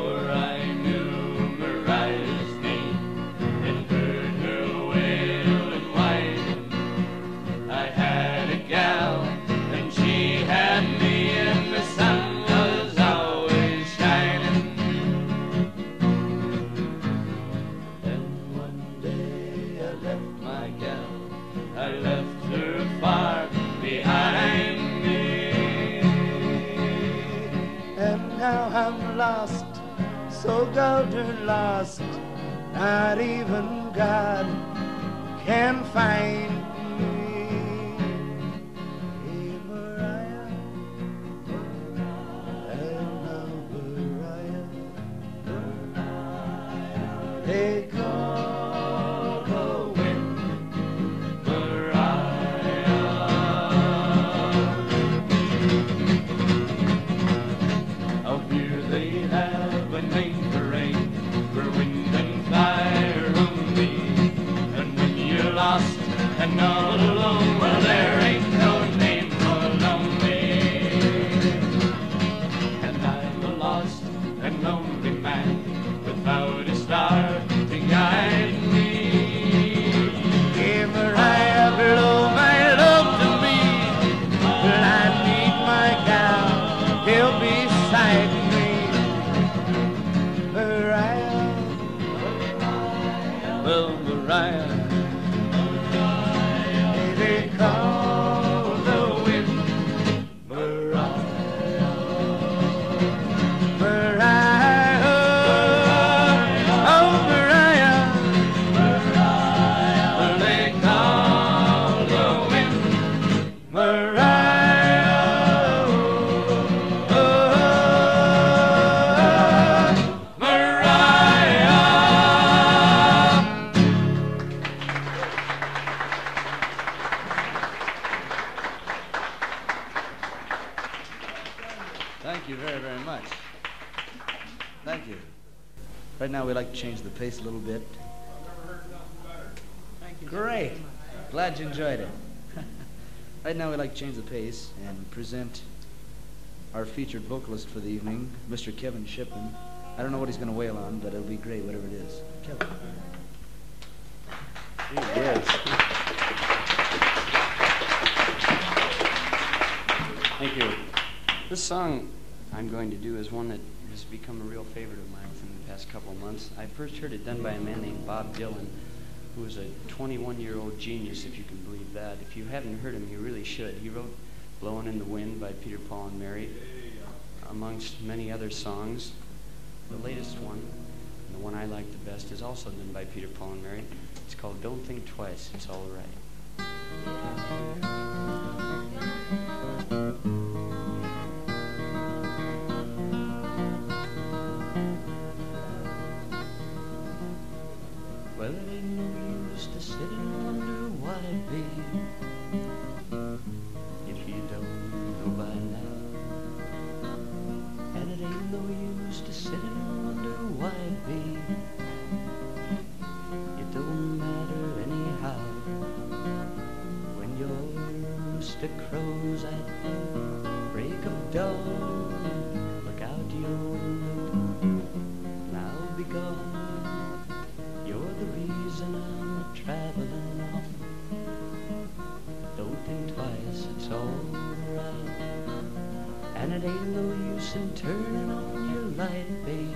Well, so golden lost, not even God can find me. Hey, Mariah, and now Mariah, they call the wind Mariah. Out here they have a name for rain, for wind and fire only. And when you're lost and all alone, well, there ain't no name for lonely. And I'm a lost and lonely man without a star to guide me. Hey, Mariah, blow my love to me, till I meet my gal, he'll be beside me. Mariah, well, Mariah, they call the wind Mariah. Mariah, oh Mariah, they call the wind Mariah. Thank you very, very much. Thank you. Right now we'd like to change the pace a little bit. Thank you. Great. Glad you enjoyed it. Right now we'd like to change the pace and present our featured vocalist for the evening, Mr. Kevin Shipman. I don't know what he's going to wail on, but it'll be great, whatever it is. Kevin. Yes. Thank you. This song I'm going to do is one that has become a real favorite of mine within the past couple of months. I first heard it done by a man named Bob Dylan, who was a 21-year-old genius, if you can believe that. If you haven't heard him, you really should. He wrote Blowin' in the Wind by Peter, Paul, and Mary, amongst many other songs. The latest one, and the one I like the best, is also done by Peter, Paul, and Mary. It's called Don't Think Twice, It's All Right. Well, it ain't no use to sit and wonder why it be, if you don't know by now. And it ain't no use to sit and wonder why it be, it don't matter anyhow. When your rooster crows at break of dawn, look out your window, now be gone. You're the reason I'm traveling on. Don't think twice, it's all right. And it ain't no use in turning on your light, babe,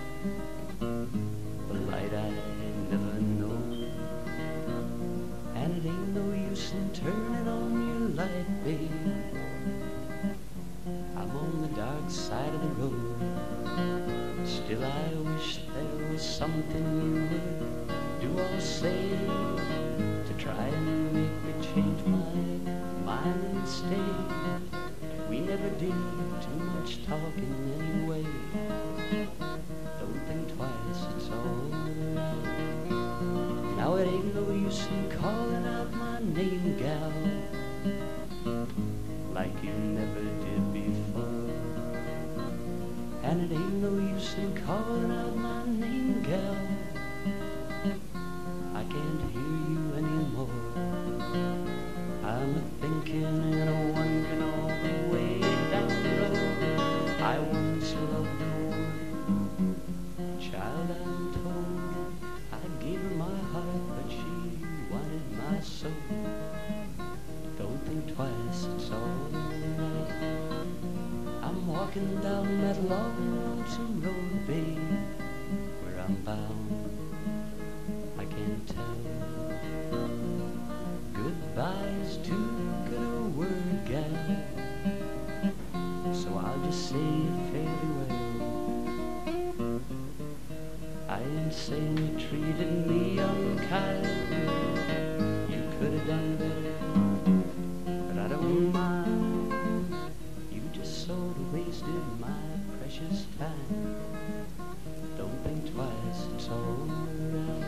the light I never know. And it ain't no use in turning on your light, babe. I'm on the dark side of the road. Still I wish there was something you would do or say to try and make me change my mind and stay. We never did too much talking anyway. Don't think twice, it's all right. Now it ain't no use in calling out my name, gal, like you never did before. And it ain't no use in calling out my name, gal, I can't hear you anymore. I'm a-thinking and a-wondering all the way down the road. I once loved a woman, child, I'm told. I gave her my heart, but she wanted my soul. Don't think twice, it's all right. I'm walking down that long, lonesome road, babe, where I'm bound, I can't tell. Goodbye's too good a word, gal, so I'll just say fare thee well. saying you treated me unkind. You could have done better, but I don't mind. You just sort of wasted my precious time. Don't think twice, it's all right.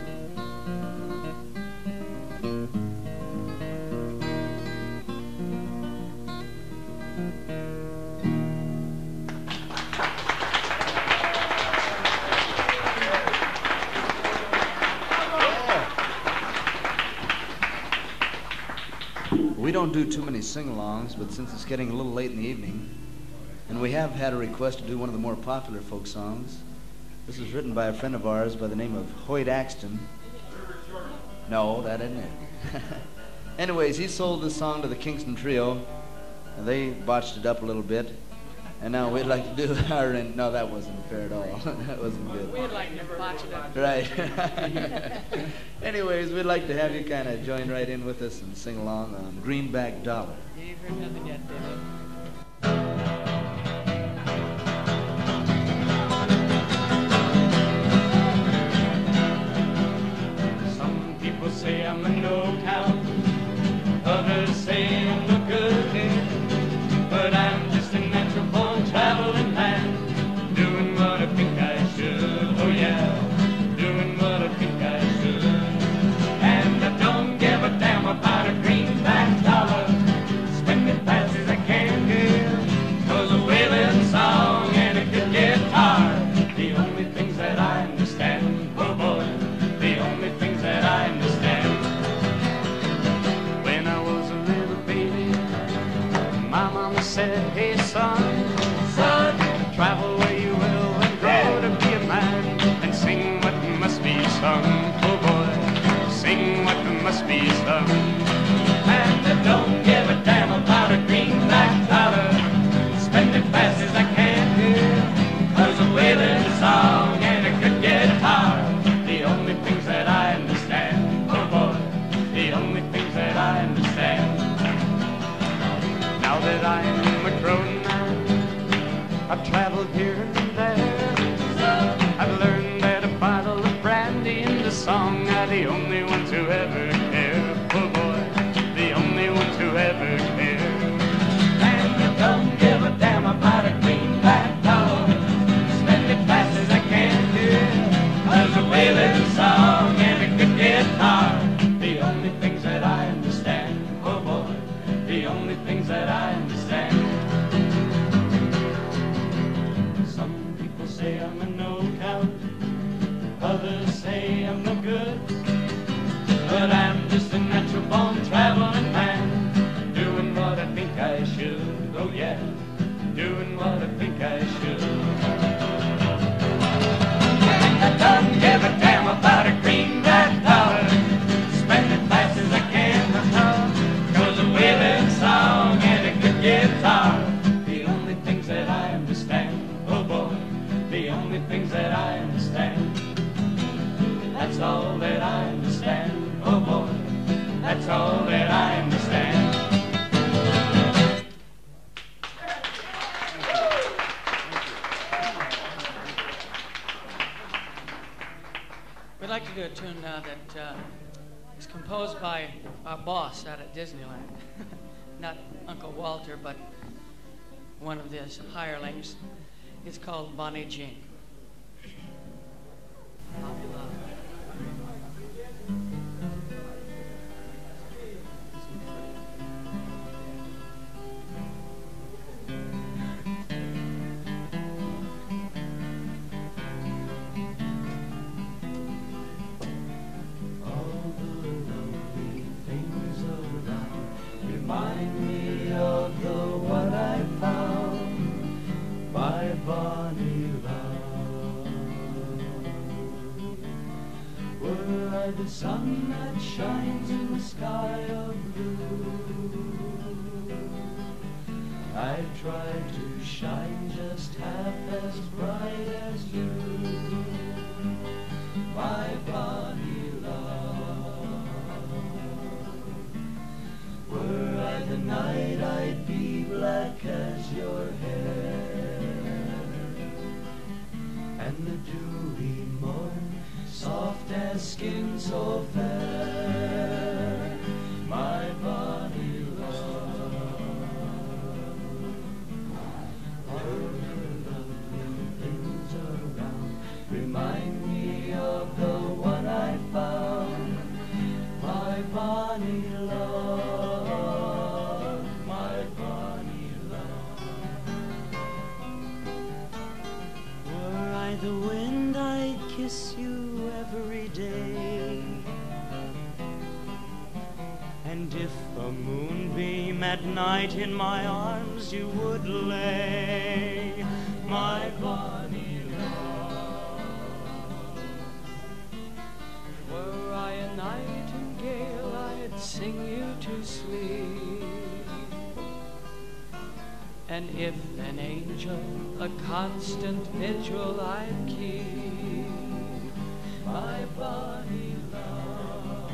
We don't do too many sing-alongs, but since it's getting a little late in the evening, and we have had a request to do one of the more popular folk songs. This was written by a friend of ours by the name of Hoyt Axton. No, that isn't it. Anyways, he sold this song to the Kingston Trio, and they botched it up a little bit. And now we'd like to do our end. No, that wasn't fair at all. That wasn't good. We'd like to botch it up. Right. Anyways, we'd like to have you kind of join right in with us and sing along on Greenback Dollar. You've heard nothing yet, David. Some people say I'm a no-count, others say I'm a good kid, but I'm just a natural-born traveling man, doing what I think I should. Oh yeah, doing what I think I should. And I don't give a damn about a greenback dollar. Spend it fast as I can here, 'cause a wailing song and a good guitar, the only things that I understand. Oh boy, the only things that I understand. When I was a little baby, my mama said, hey son, travel where you will and grow to be a man, and sing what must be sung. Oh boy, sing what must be sung. And I don't give a damn about a greenback dollar. Spend it fast as I can here, 'cause a wailing song and a good guitar, the only things that I understand. Oh boy, the only things that I understand. Now that I'm a grown man, I've traveled here and there. I've learned that a bottle of brandy and a song are the only ones who ever care. Oh boy, the only ones who ever care. And I don't give a damn about a greenback dollar. Spend it fast as I can here, 'cause a wailing song and a good guitar, the only things that I understand. Oh boy, the only things that I understand. Some people say I'm a no-count, others say I'm no good, but I'm just a natural-born traveling man, doing what I think I should. Oh yeah, doing what I think I should. And I don't give a damn about a greenback dollar. Spend it fast as I can, 'cause a wailing song and a good guitar, the only things that I understand. Oh boy, the only things that I understand. That's all that I understand. Oh boy, that's all that I understand. We'd like to do a tune now that is composed by our boss out at Disneyland. Not Uncle Walter, but one of his hirelings. It's called Bonnie Jean. Remind me of the one I found, my Bonnie love. Were I the sun that shines in the sky of blue, I'd try to shine just half as bright as you, my Bonnie love. Were I the night, I'd be black as your hair, and the dewy morn soft skin so fair, my bonny love. All the lovely things around remind me of the one I found, my bonny love, my bonny love. Were I the wind, I'd kiss you every day. And if a moonbeam at night in my arms you would lay, my bonny love. Were I a nightingale, I'd sing you to sleep. And if an angel, a constant vigil I'd keep, my bonny love.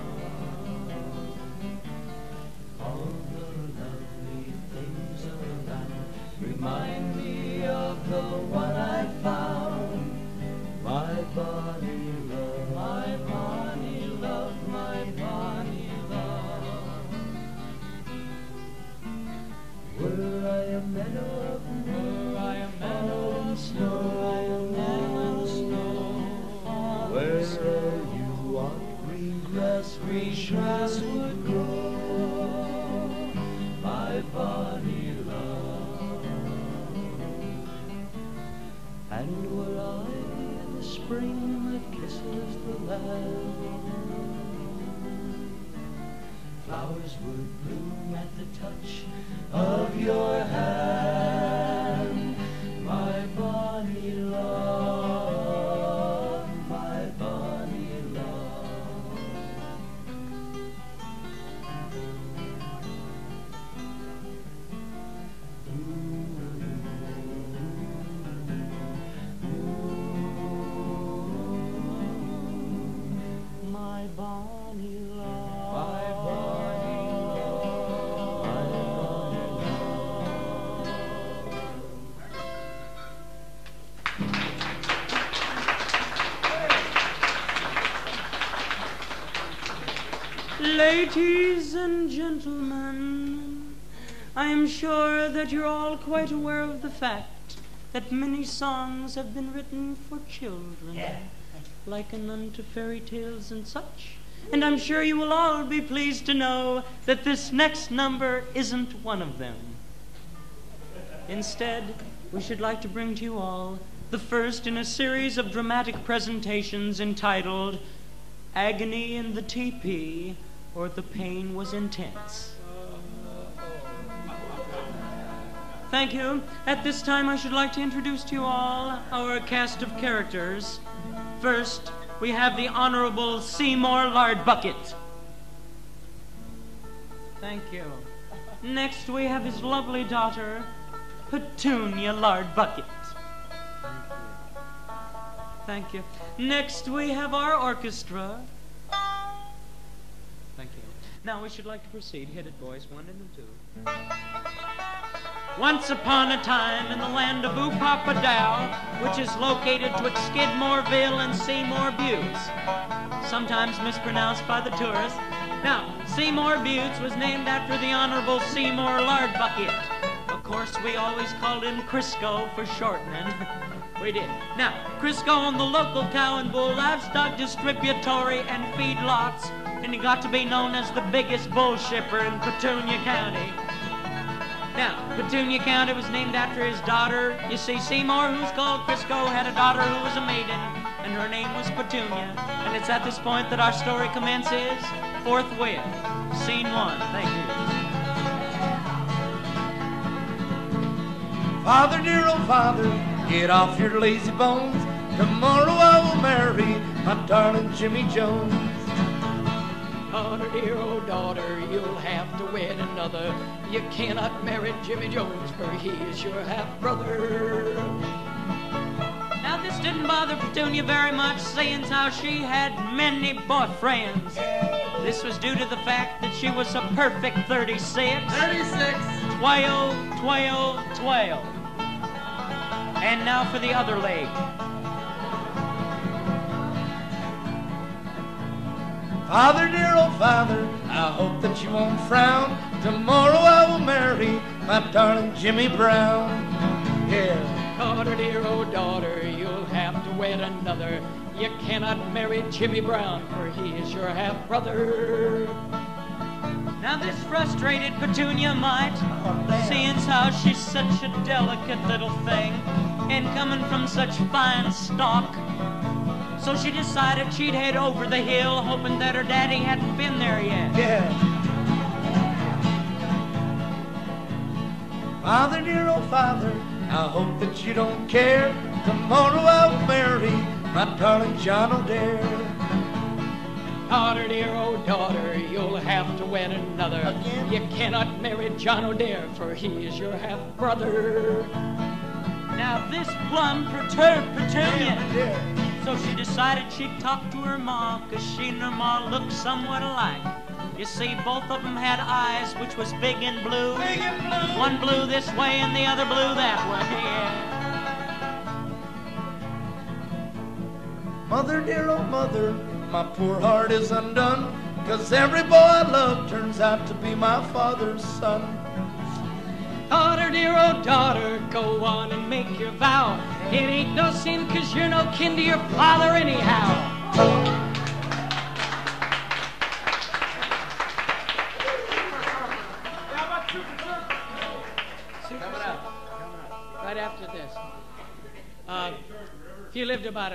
All the lovely things around remind me of the one I found, my bonny love, my bonny love, my bonny love. Were I a meadow, were I a meadow of snow, were I a meadow of snow, where you on green grass would grow, my bonny love. And were I in the spring that kisses the land, flowers would bloom at the touch of your hand, my bonny love, my bonny love. My bonny love, My bonny love, my bonny Ladies and gentlemen, I am sure that you're all quite aware of the fact that many songs have been written for children, likened unto fairy tales and such. And I'm sure you will all be pleased to know that this next number isn't one of them. Instead, we should like to bring to you all the first in a series of dramatic presentations entitled Agony in the Teepee, or The Pain Was Intense. Thank you. At this time, I should like to introduce to you all our cast of characters. First, we have the Honorable Seymour Lardbucket. Thank you. Next, we have his lovely daughter, Petunia Lardbucket. Thank you. Next, we have our orchestra. Thank you. Now, we should like to proceed. Hit it, boys. 1 and 2. Once upon a time in the land of Oopapadow, which is located twixt Skidmoreville and Seymour Buttes, sometimes mispronounced by the tourists. Now, Seymour Buttes was named after the Honorable Seymour Lardbucket. Of course, we always called him Crisco for shortening. We did. Now, Crisco owned the local cow and bull livestock distributory and feedlots, and he got to be known as the biggest bull shipper in Petunia County. Now, Petunia County was named after his daughter. You see, Seymour, who's called Crisco, had a daughter who was a maiden, and her name was Petunia. And it's at this point that our story commences forthwith. Scene 1. Thank you. Father, dear old father, get off your lazy bones. Tomorrow I will marry my darling Jimmy Jones. Daughter, dear old daughter, you'll have to wed another. You cannot marry Jimmy Jones, for he is your half-brother. Now, this didn't bother Petunia very much, seeing how she had many boyfriends. This was due to the fact that she was a perfect 36. 12. And now for the other leg. Father, dear old father, I hope that you won't frown. Tomorrow I will marry my darling Jimmy Brown. Yeah. Daughter, dear old daughter, you'll have to wed another. You cannot marry Jimmy Brown, for he is your half-brother. Now this frustrated Petunia might, seeing how she's such a delicate little thing, and coming from such fine stock, so she decided she'd head over the hill, hoping that her daddy hadn't been there yet. Yeah. Father, dear old father, I hope that you don't care. Tomorrow I'll marry my darling John O'Dare. Daughter, dear old daughter, you'll have to wed another. Again? You cannot marry John O'Dare, for he is your half-brother. Now this plum perturbed Petunia, Yeah. so she decided she'd talk to her ma, 'cause she and her ma looked somewhat alike. You see, both of them had eyes which was big and blue. Big and blue. One blew this way and the other blew that way. Yeah. Mother, dear old mother, my poor heart is undone, 'cause every boy I love turns out to be my father's son. Daughter, dear old daughter, go on and make your vow. It ain't no sin, 'cause you're no kin to your father anyhow. Right after this. If you lived about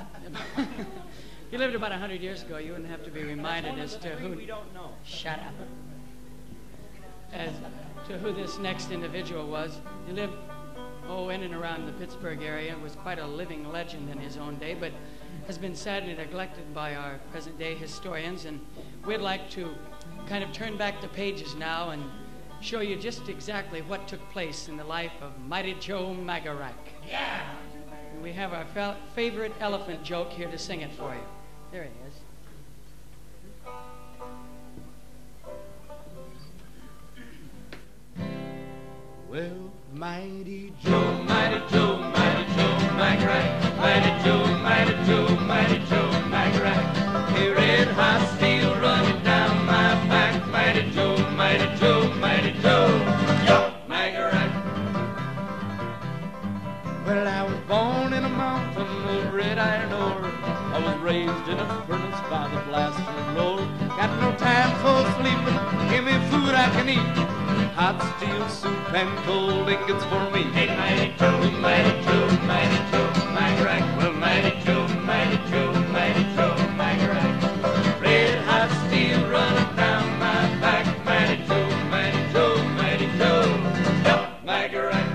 100 years ago, you wouldn't have to be reminded as to who. We don't know. Shut up. As to who this next individual was. He lived, in and around the Pittsburgh area. Was quite a living legend in his own day, but has been sadly neglected by our present-day historians. And we'd like to kind of turn back the pages now and show you just exactly what took place in the life of Mighty Joe Magarac. Yeah. And we have our favorite elephant joke here to sing it for you. There he is. Well, Mighty Joe, mighty Joe, Magarac. Mighty Joe, Magarac. A red hot steel running down my back. Mighty Joe, Yo, Magarac. Well, I was born in a mountain of red iron ore. I was raised in a furnace by the blasted Lord. Got no time for sleeping. Give me food I can eat. Hot steel soup and cold ingots for me. Hey, mighty Joe, Magarac. Well, mighty Joe, Magarac. Red hot steel running down my back. Mighty Joe, Yo, Magarac.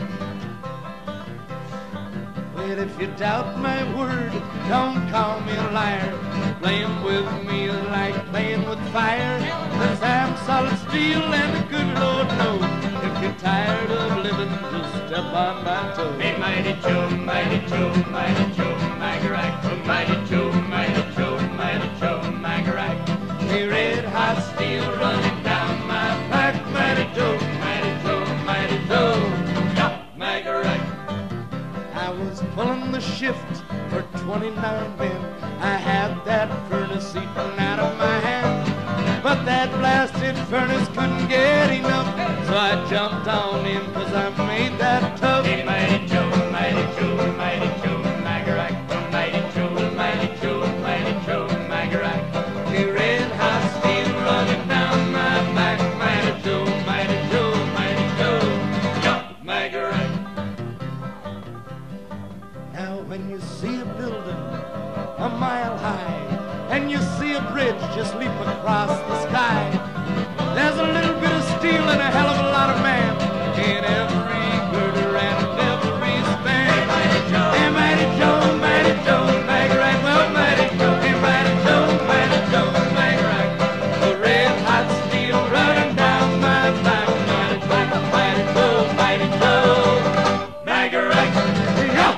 Well, if you doubt my word, don't call me a liar. Playing with me is like playing with fire. 'Cause I'm solid steel and the good Lord knows. If you're tired of living, just step on my toes. Hey, mighty Joe, Magarac. Oh, mighty Joe, Magarac. Hey, red hot Steel running down my back, Mighty Joe. Joe, Yo, Magarac. I was pulling the shift for 29 men. I had that furnace eating out of my hand. But that blasted furnace couldn't get enough. So I jumped on in 'cause I made that tough. Hey, mighty Joe, Magarac. Oh, mighty Joe, Magarac. Hey, red hot Steel running down my back. Mighty Joe, Yo, Magarac. Now when you see a building a mile high and you see a bridge just leap across the sky, there's a little bit of steel and a hell of a lot of man in every girder and every span. Hey, mighty Joe, Magarac. Well, mighty Joe, Magarac. the red hot steel running down my back. Mighty Joe, Magarac. Yeah.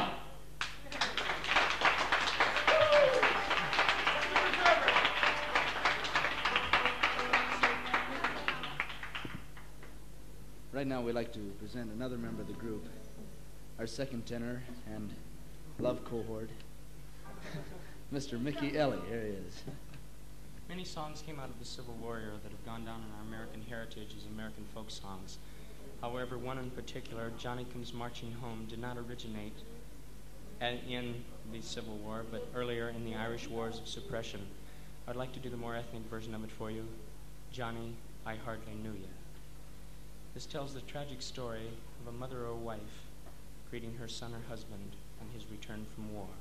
Right now we'd like to present another member of the group, our second tenor and love cohort, Mr. Mickey Elley. Here he is. Many songs came out of the Civil War era that have gone down in our American heritage as American folk songs. However, one in particular, Johnny Comes Marching Home, did not originate in the Civil War, but earlier in the Irish Wars of Suppression. I'd like to do the more ethnic version of it for you, Johnny, I Hardly Knew Ya. This tells the tragic story of a mother or wife greeting her son or husband on his return from war.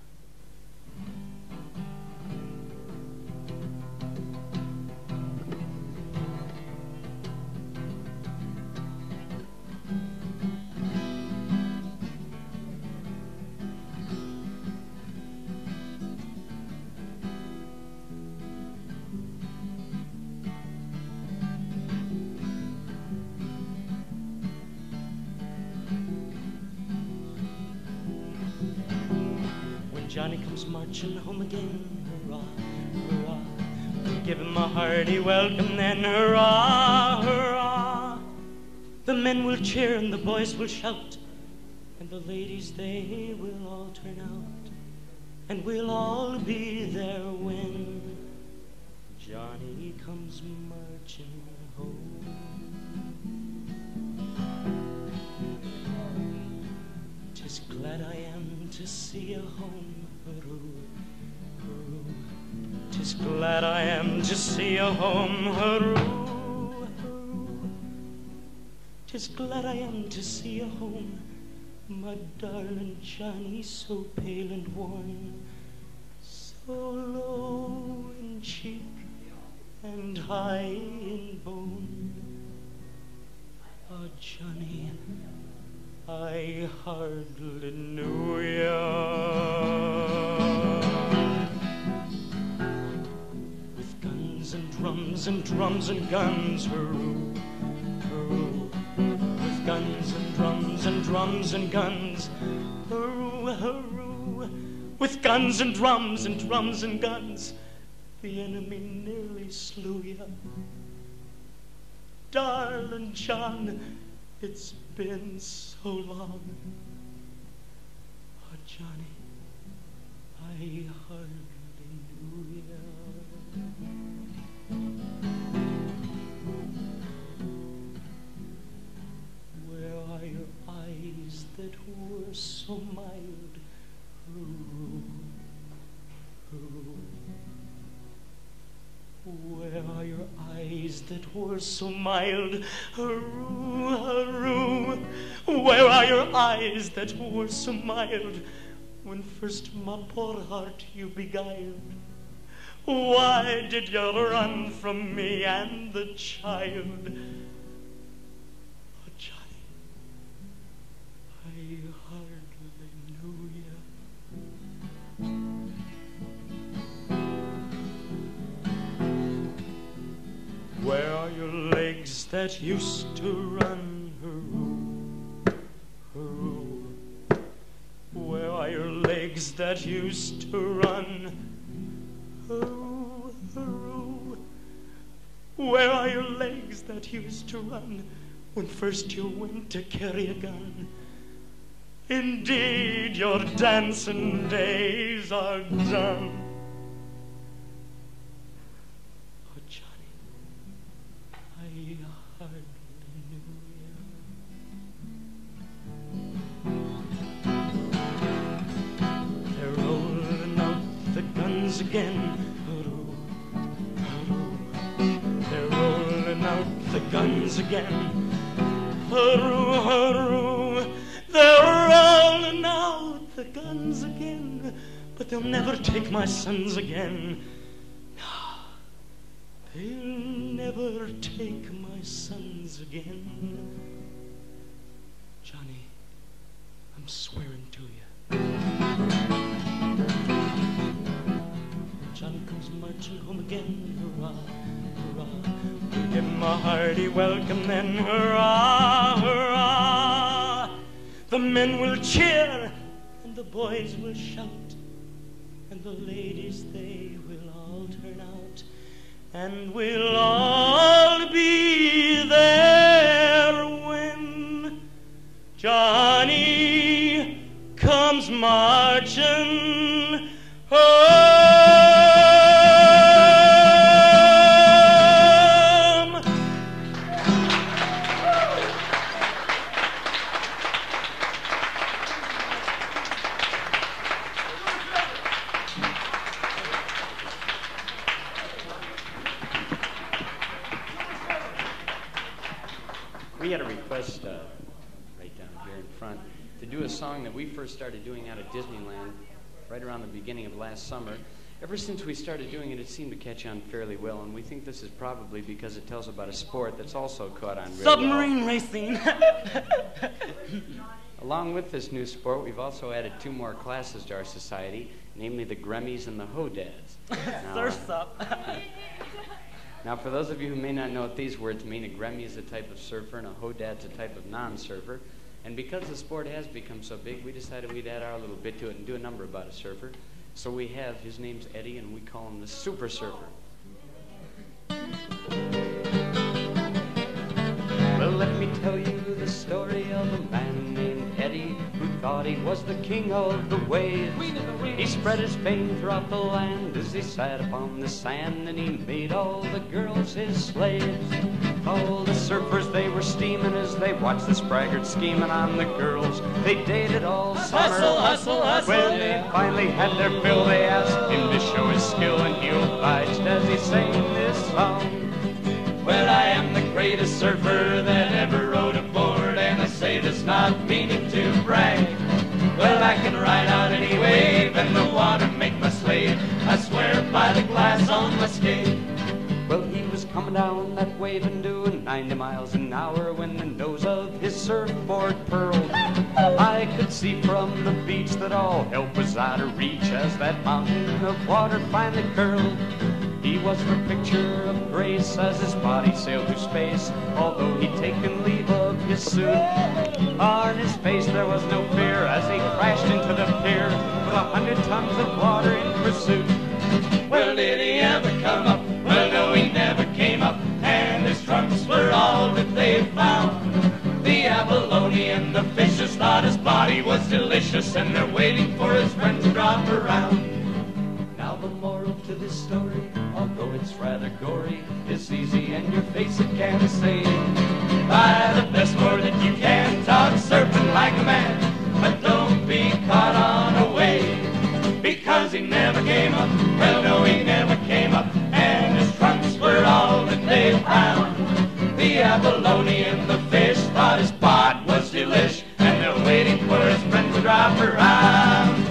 Johnny comes marching home again, hurrah, hurrah. We'll give him a hearty welcome then, hurrah, hurrah. The men will cheer and the boys will shout, and the ladies, they will all turn out, and we'll all be there when Johnny comes marching home. 'Tis glad I am to see you home, hurroo, hurroo. 'Tis glad I am to see you home, hurroo, hurroo. 'Tis glad I am to see you home, my darling Johnny, so pale and worn, so low in cheek and high in bone. Oh, Johnny, I hardly knew ya. With guns and drums and drums and guns, hurroo, hurroo. With guns and drums and drums and guns, hurroo, hurroo. With guns and drums and drums and guns, the enemy nearly slew ya. Darling John, it's been so long. Oh, Johnny, I hardly knew ya. Where are your eyes that were so mild? Hurroo, hurroo. Where are your eyes that were so mild? Hurroo, hurroo. Where are your eyes that were so mild? When first my poor heart you beguiled, why did you run from me and the child? Oh, Johnny, I hardly knew ya. Where are your legs that used to run? Hurroo, hurroo. Where are your legs that used to run? Hurroo, hurroo. Where are your legs that used to run when first you went to carry a gun? Indeed, your dancing days are done. Again, hurroo, hurroo. They're rolling out the guns again, hurroo, hurroo. They're rolling out the guns again, but they'll never take my sons again. No, they'll never take my sons again. Johnny, I'm swearing to you. Johnny comes marching home again, hurrah, hurrah. We'll give him a hearty welcome then, hurrah, hurrah. The men will cheer and the boys will shout, and the ladies, they will all turn out, and we'll all be there when Johnny comes marching home. We had a request right down here in front to do a song that we first started doing out of Disneyland right around the beginning of last summer. Ever since we started doing it, it seemed to catch on fairly well, and we think this is probably because it tells about a sport that's also caught on very Submarine well. racing. Along with this new sport, we've also added 2 more classes to our society, namely the Gremmies and the Hodads. Surf's up. Now, for those of you who may not know what these words mean, a Gremmy is a type of surfer and a Hodad's a type of non-surfer. And because the sport has become so big, we decided we'd add our little bit to it and do a number about a surfer. So we have, his name's Eddie, and we call him the Super Surfer. Well, let me tell you the story of a man named Eddie who thought he was the king of the waves. He spread his fame throughout the land as he sat upon the sand, and he made all the girls his slaves. All the surfers, they were steaming as they watched the braggart scheming on the girls. They dated all summer. Hustle, hustle, hustle. When they finally had their fill, they asked him to show his skill, and he obliged as he sang this song. Well, I am the greatest surfer that ever rode aboard, and I say this not meaning to brag. Well, I can ride out any wave, and the water make my slave. I swear by the glass on my skate. Well, he was coming down that wave and doing 90 miles an hour when the nose of his surfboard purled. I could see from the beach that all help was out of reach as that mountain of water finally curled. He was the picture of grace as his body sailed through space, although he'd taken leave of his suit. On his face there was no fear as he crashed into the pier with 100 tons of water in pursuit. Well, did he ever come up? Well, no, he never came up, and his trunks were all that they found. The abalone and the fishes thought his body was delicious, and they're waiting for his friend to drop around. Now the moral to this story, although it's rather gory, is easy and your face it can say. Buy the best more that you can, talk surfing like a man, but don't be caught on a wave. Because he never came up, well no he never came up, and his trunks were all that they found. The abalone and the fish thought his bod was delish, and they're waiting for his friend to drop around.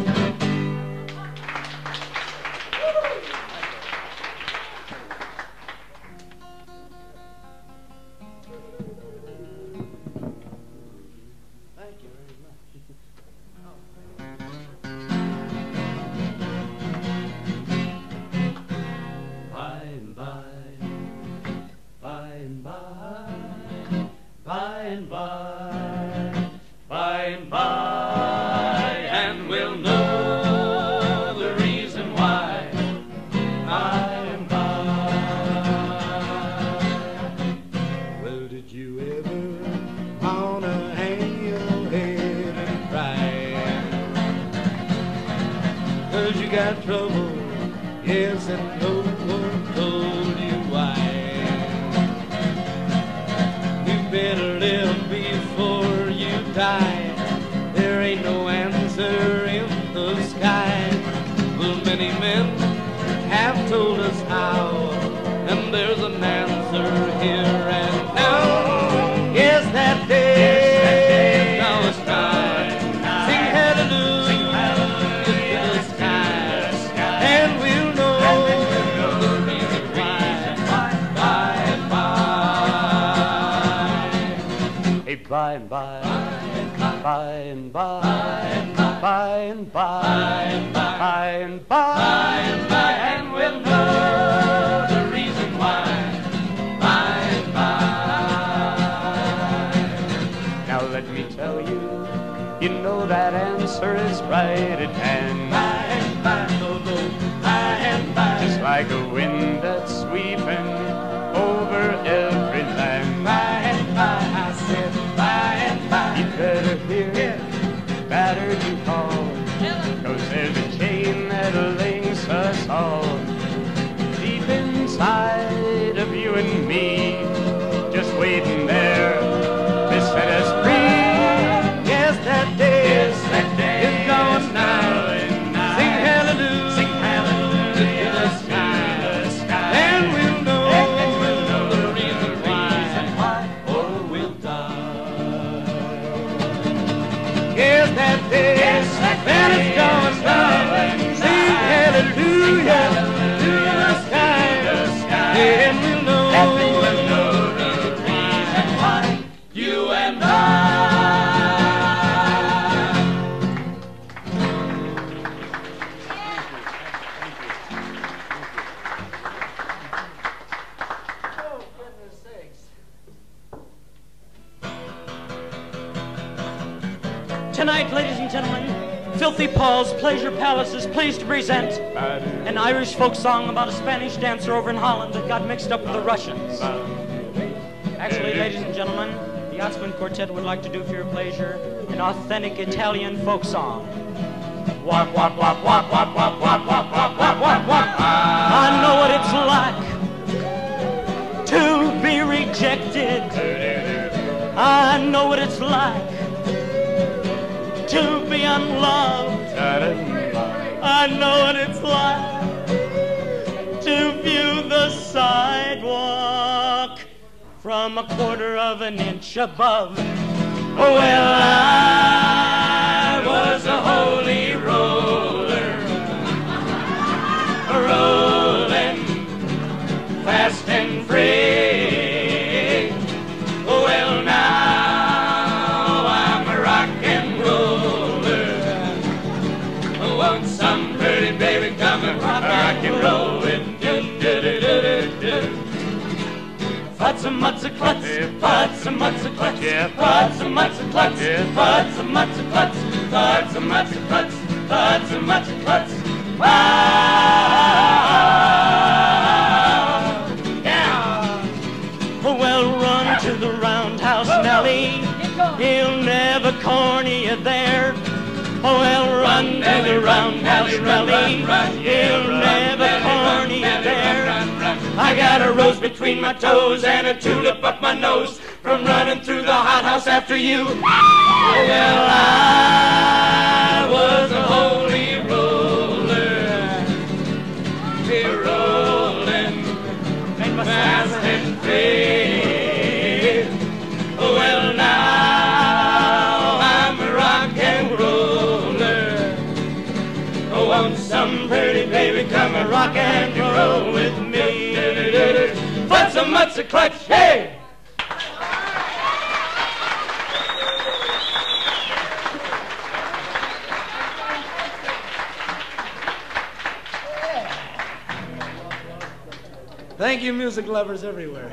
Trouble, yes, and no one told you why. You better live before you die. There ain't no answer in the sky. Well, many men have told us how, and there's an answer here and now. Yes, that day, now it's time. Sing hallelujah. By and by, by and by, by and by, by and by, and we'll know the reason why. By and by. Now let me tell you, you know that answer is right at hand. By and by, by and by, just like a wind that's sweeping over every land. By and by, I said. You better hear it, better you call, 'cause there's a chain that links us all. Deep inside of you and me, just waiting there to set us free. Yes, that day is going now. Tonight, ladies and gentlemen, Filthy Paul's Pleasure Palace is pleased to present an Irish folk song about a Spanish dancer over in Holland that got mixed up with the Russians. Actually, ladies and gentlemen, the Yachtsmen Quartet would like to do for your pleasure an authentic Italian folk song. Wop, wop, wop, wop, wop, wop, wop, wop, wop, wop, wop, wop. I know what it's like to be rejected. I know what it's like to be unloved. I know what it's like to view the sidewalk from a quarter of an inch above. Well, I was a holy roller, rolling fast and free. Well, now I'm a rock and roller. Won't some pretty baby come and rock and roll with me? Futza, Mutza, Clutz, Futza, Mutza, Clutz, Futza, Mutza, Clutz, Futza, Mutza, Clutz, Futza, Mutza, Clutz, Futza, Mutza, Clutz. Yeah. Well, run to the roundhouse, Nellie. He'll never corner you there. Well, run to the roundhouse, Nellie. He'll never corner you there. I got a rose between my toes and a tulip up my nose from running through the hothouse after you. Well, I was a holy roller, be rolling fast and free. Well, now I'm a rock and roller. Won't some pretty baby come and rock and roll with me? Futza, Mutza, Clutch, hey! Thank you, music lovers everywhere.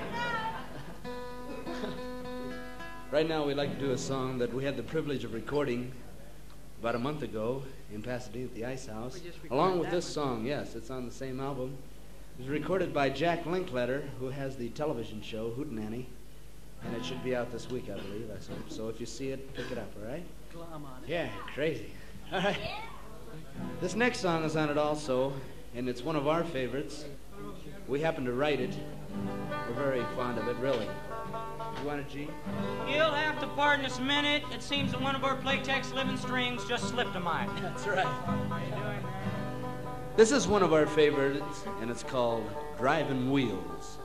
Right now, we'd like to do a song that we had the privilege of recording about a month ago in Pasadena at the Ice House. Along with this song, yes, it's on the same album. It was recorded by Jack Linkletter, who has the television show Hootenanny, and it should be out this week, I believe. So if you see it, pick it up, all right? Yeah, crazy. All right. This next song is on it also, and it's one of our favorites. We happened to write it. We're very fond of it, really. You want it, G? You'll have to pardon us a minute. It seems that one of our Playtex living strings just slipped a mine. That's right. This is one of our favorites, and it's called Drivin' Wheels.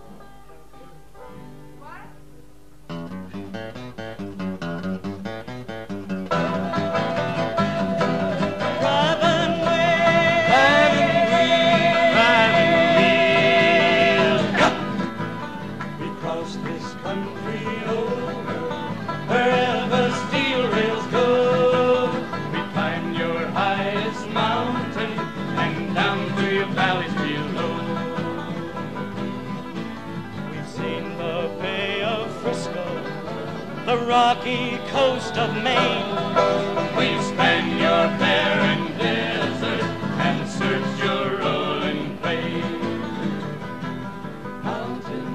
The rocky coast of Maine. We've spanned your barren desert and searched your rolling plain. Mountain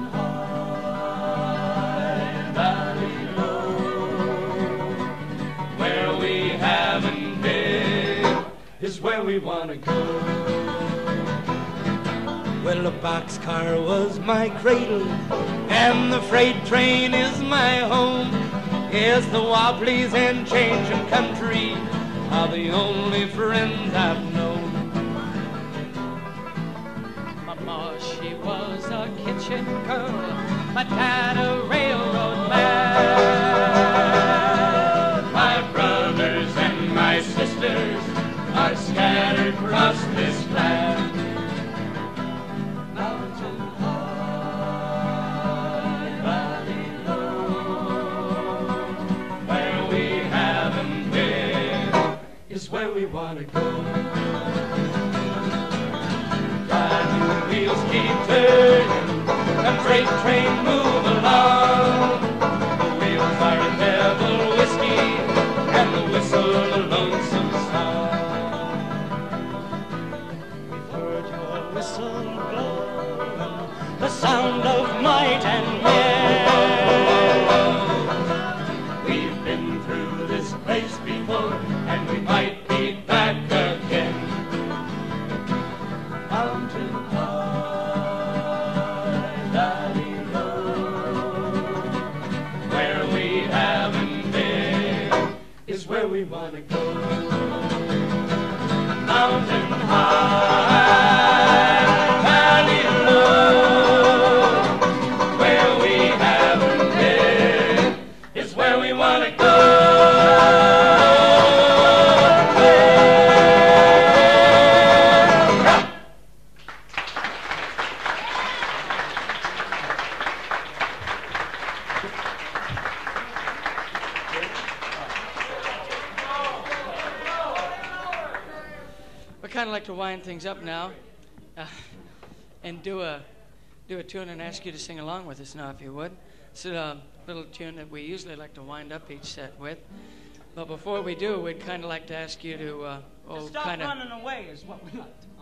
high, valley low, where we haven't been is where we want to go. Well, the boxcar was my cradle, and the freight train is my home. Yes, the wobblies and changing country are the only friends I've known. My ma, she was a kitchen girl, my dad a railroad man. My brothers and my sisters are scattered across this land. Mountain high, valley low, where we haven't been is where we want to go. Driving the wheels keep turning, the freight train move along. The wheels are a devil whiskey, and the whiskey the sound of might and might. We've been through this place before, and we might be back again. Mountain high, valley low, where we haven't been is where we want to go. Mountain high, valley low, where we haven't been is where we want to go. We kind of like to wind things up now and do a tune and ask you to sing along with us now, if you would. It's a little tune that we usually like to wind up each set with. But before we do, we'd kind of like to ask you to Stop running away is what we like to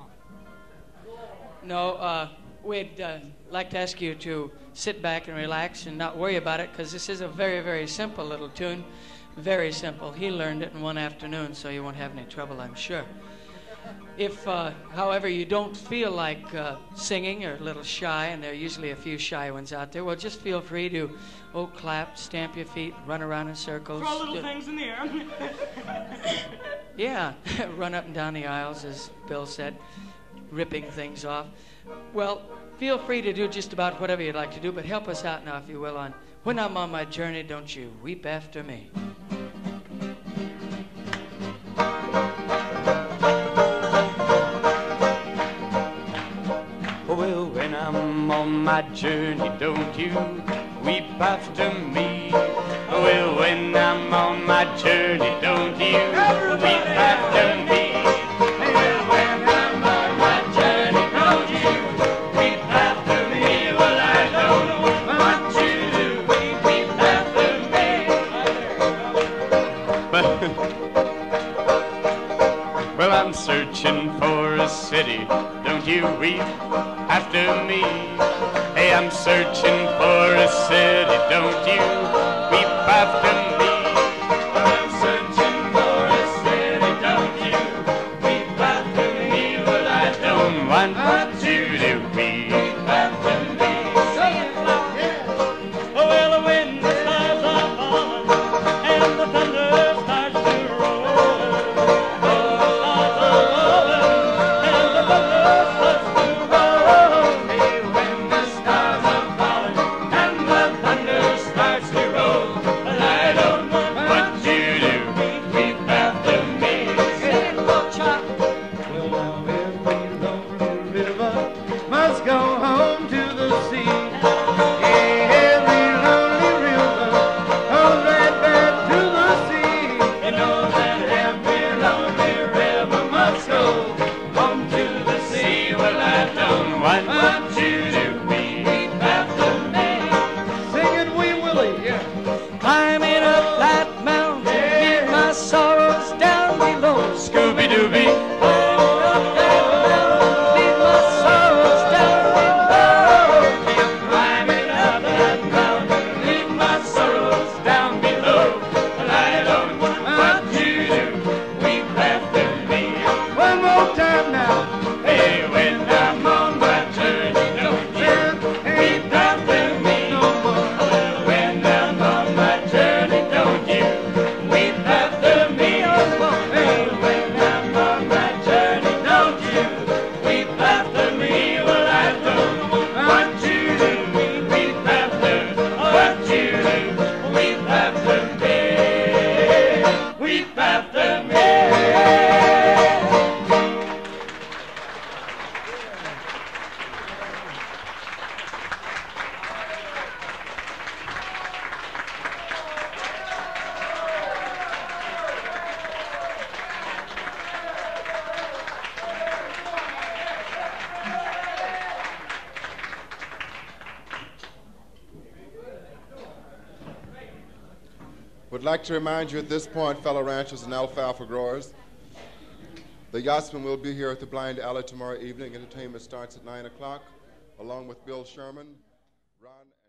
we'd like to ask you to sit back and relax and not worry about it, because this is a very, very simple little tune. Very simple. He learned it in one afternoon, so you won't have any trouble, I'm sure. If, however, you don't feel like singing or a little shy, and there are usually a few shy ones out there, well, just feel free to, clap, stamp your feet, run around in circles. throw little things in the air. Yeah, run up and down the aisles, as Bill said, ripping things off. Well, feel free to do just about whatever you'd like to do, but help us out now, if you will, on When I'm on My Journey, Don't You Weep After Me. Well, when I'm on my journey, don't you weep after me. Well, when I'm on my journey, don't you weep after me. Well, when I'm on my journey, don't you weep after me. Well, I don't want you to weep after me. Well, I'm searching for a city, don't you weep after me. Hey, I'm searching for a city, don't you weep after me. I'm searching for a city, don't you weep after me. Well, I don't want you to weep after me. Sing it loud, yeah. Well, when the stars are falling and the thunder starts to roll, Would like to remind you at this point, fellow ranchers and alfalfa growers, the Yachtsmen will be here at the Blind Alley tomorrow evening. Entertainment starts at 9 o'clock. along with Bill Sherman, Ron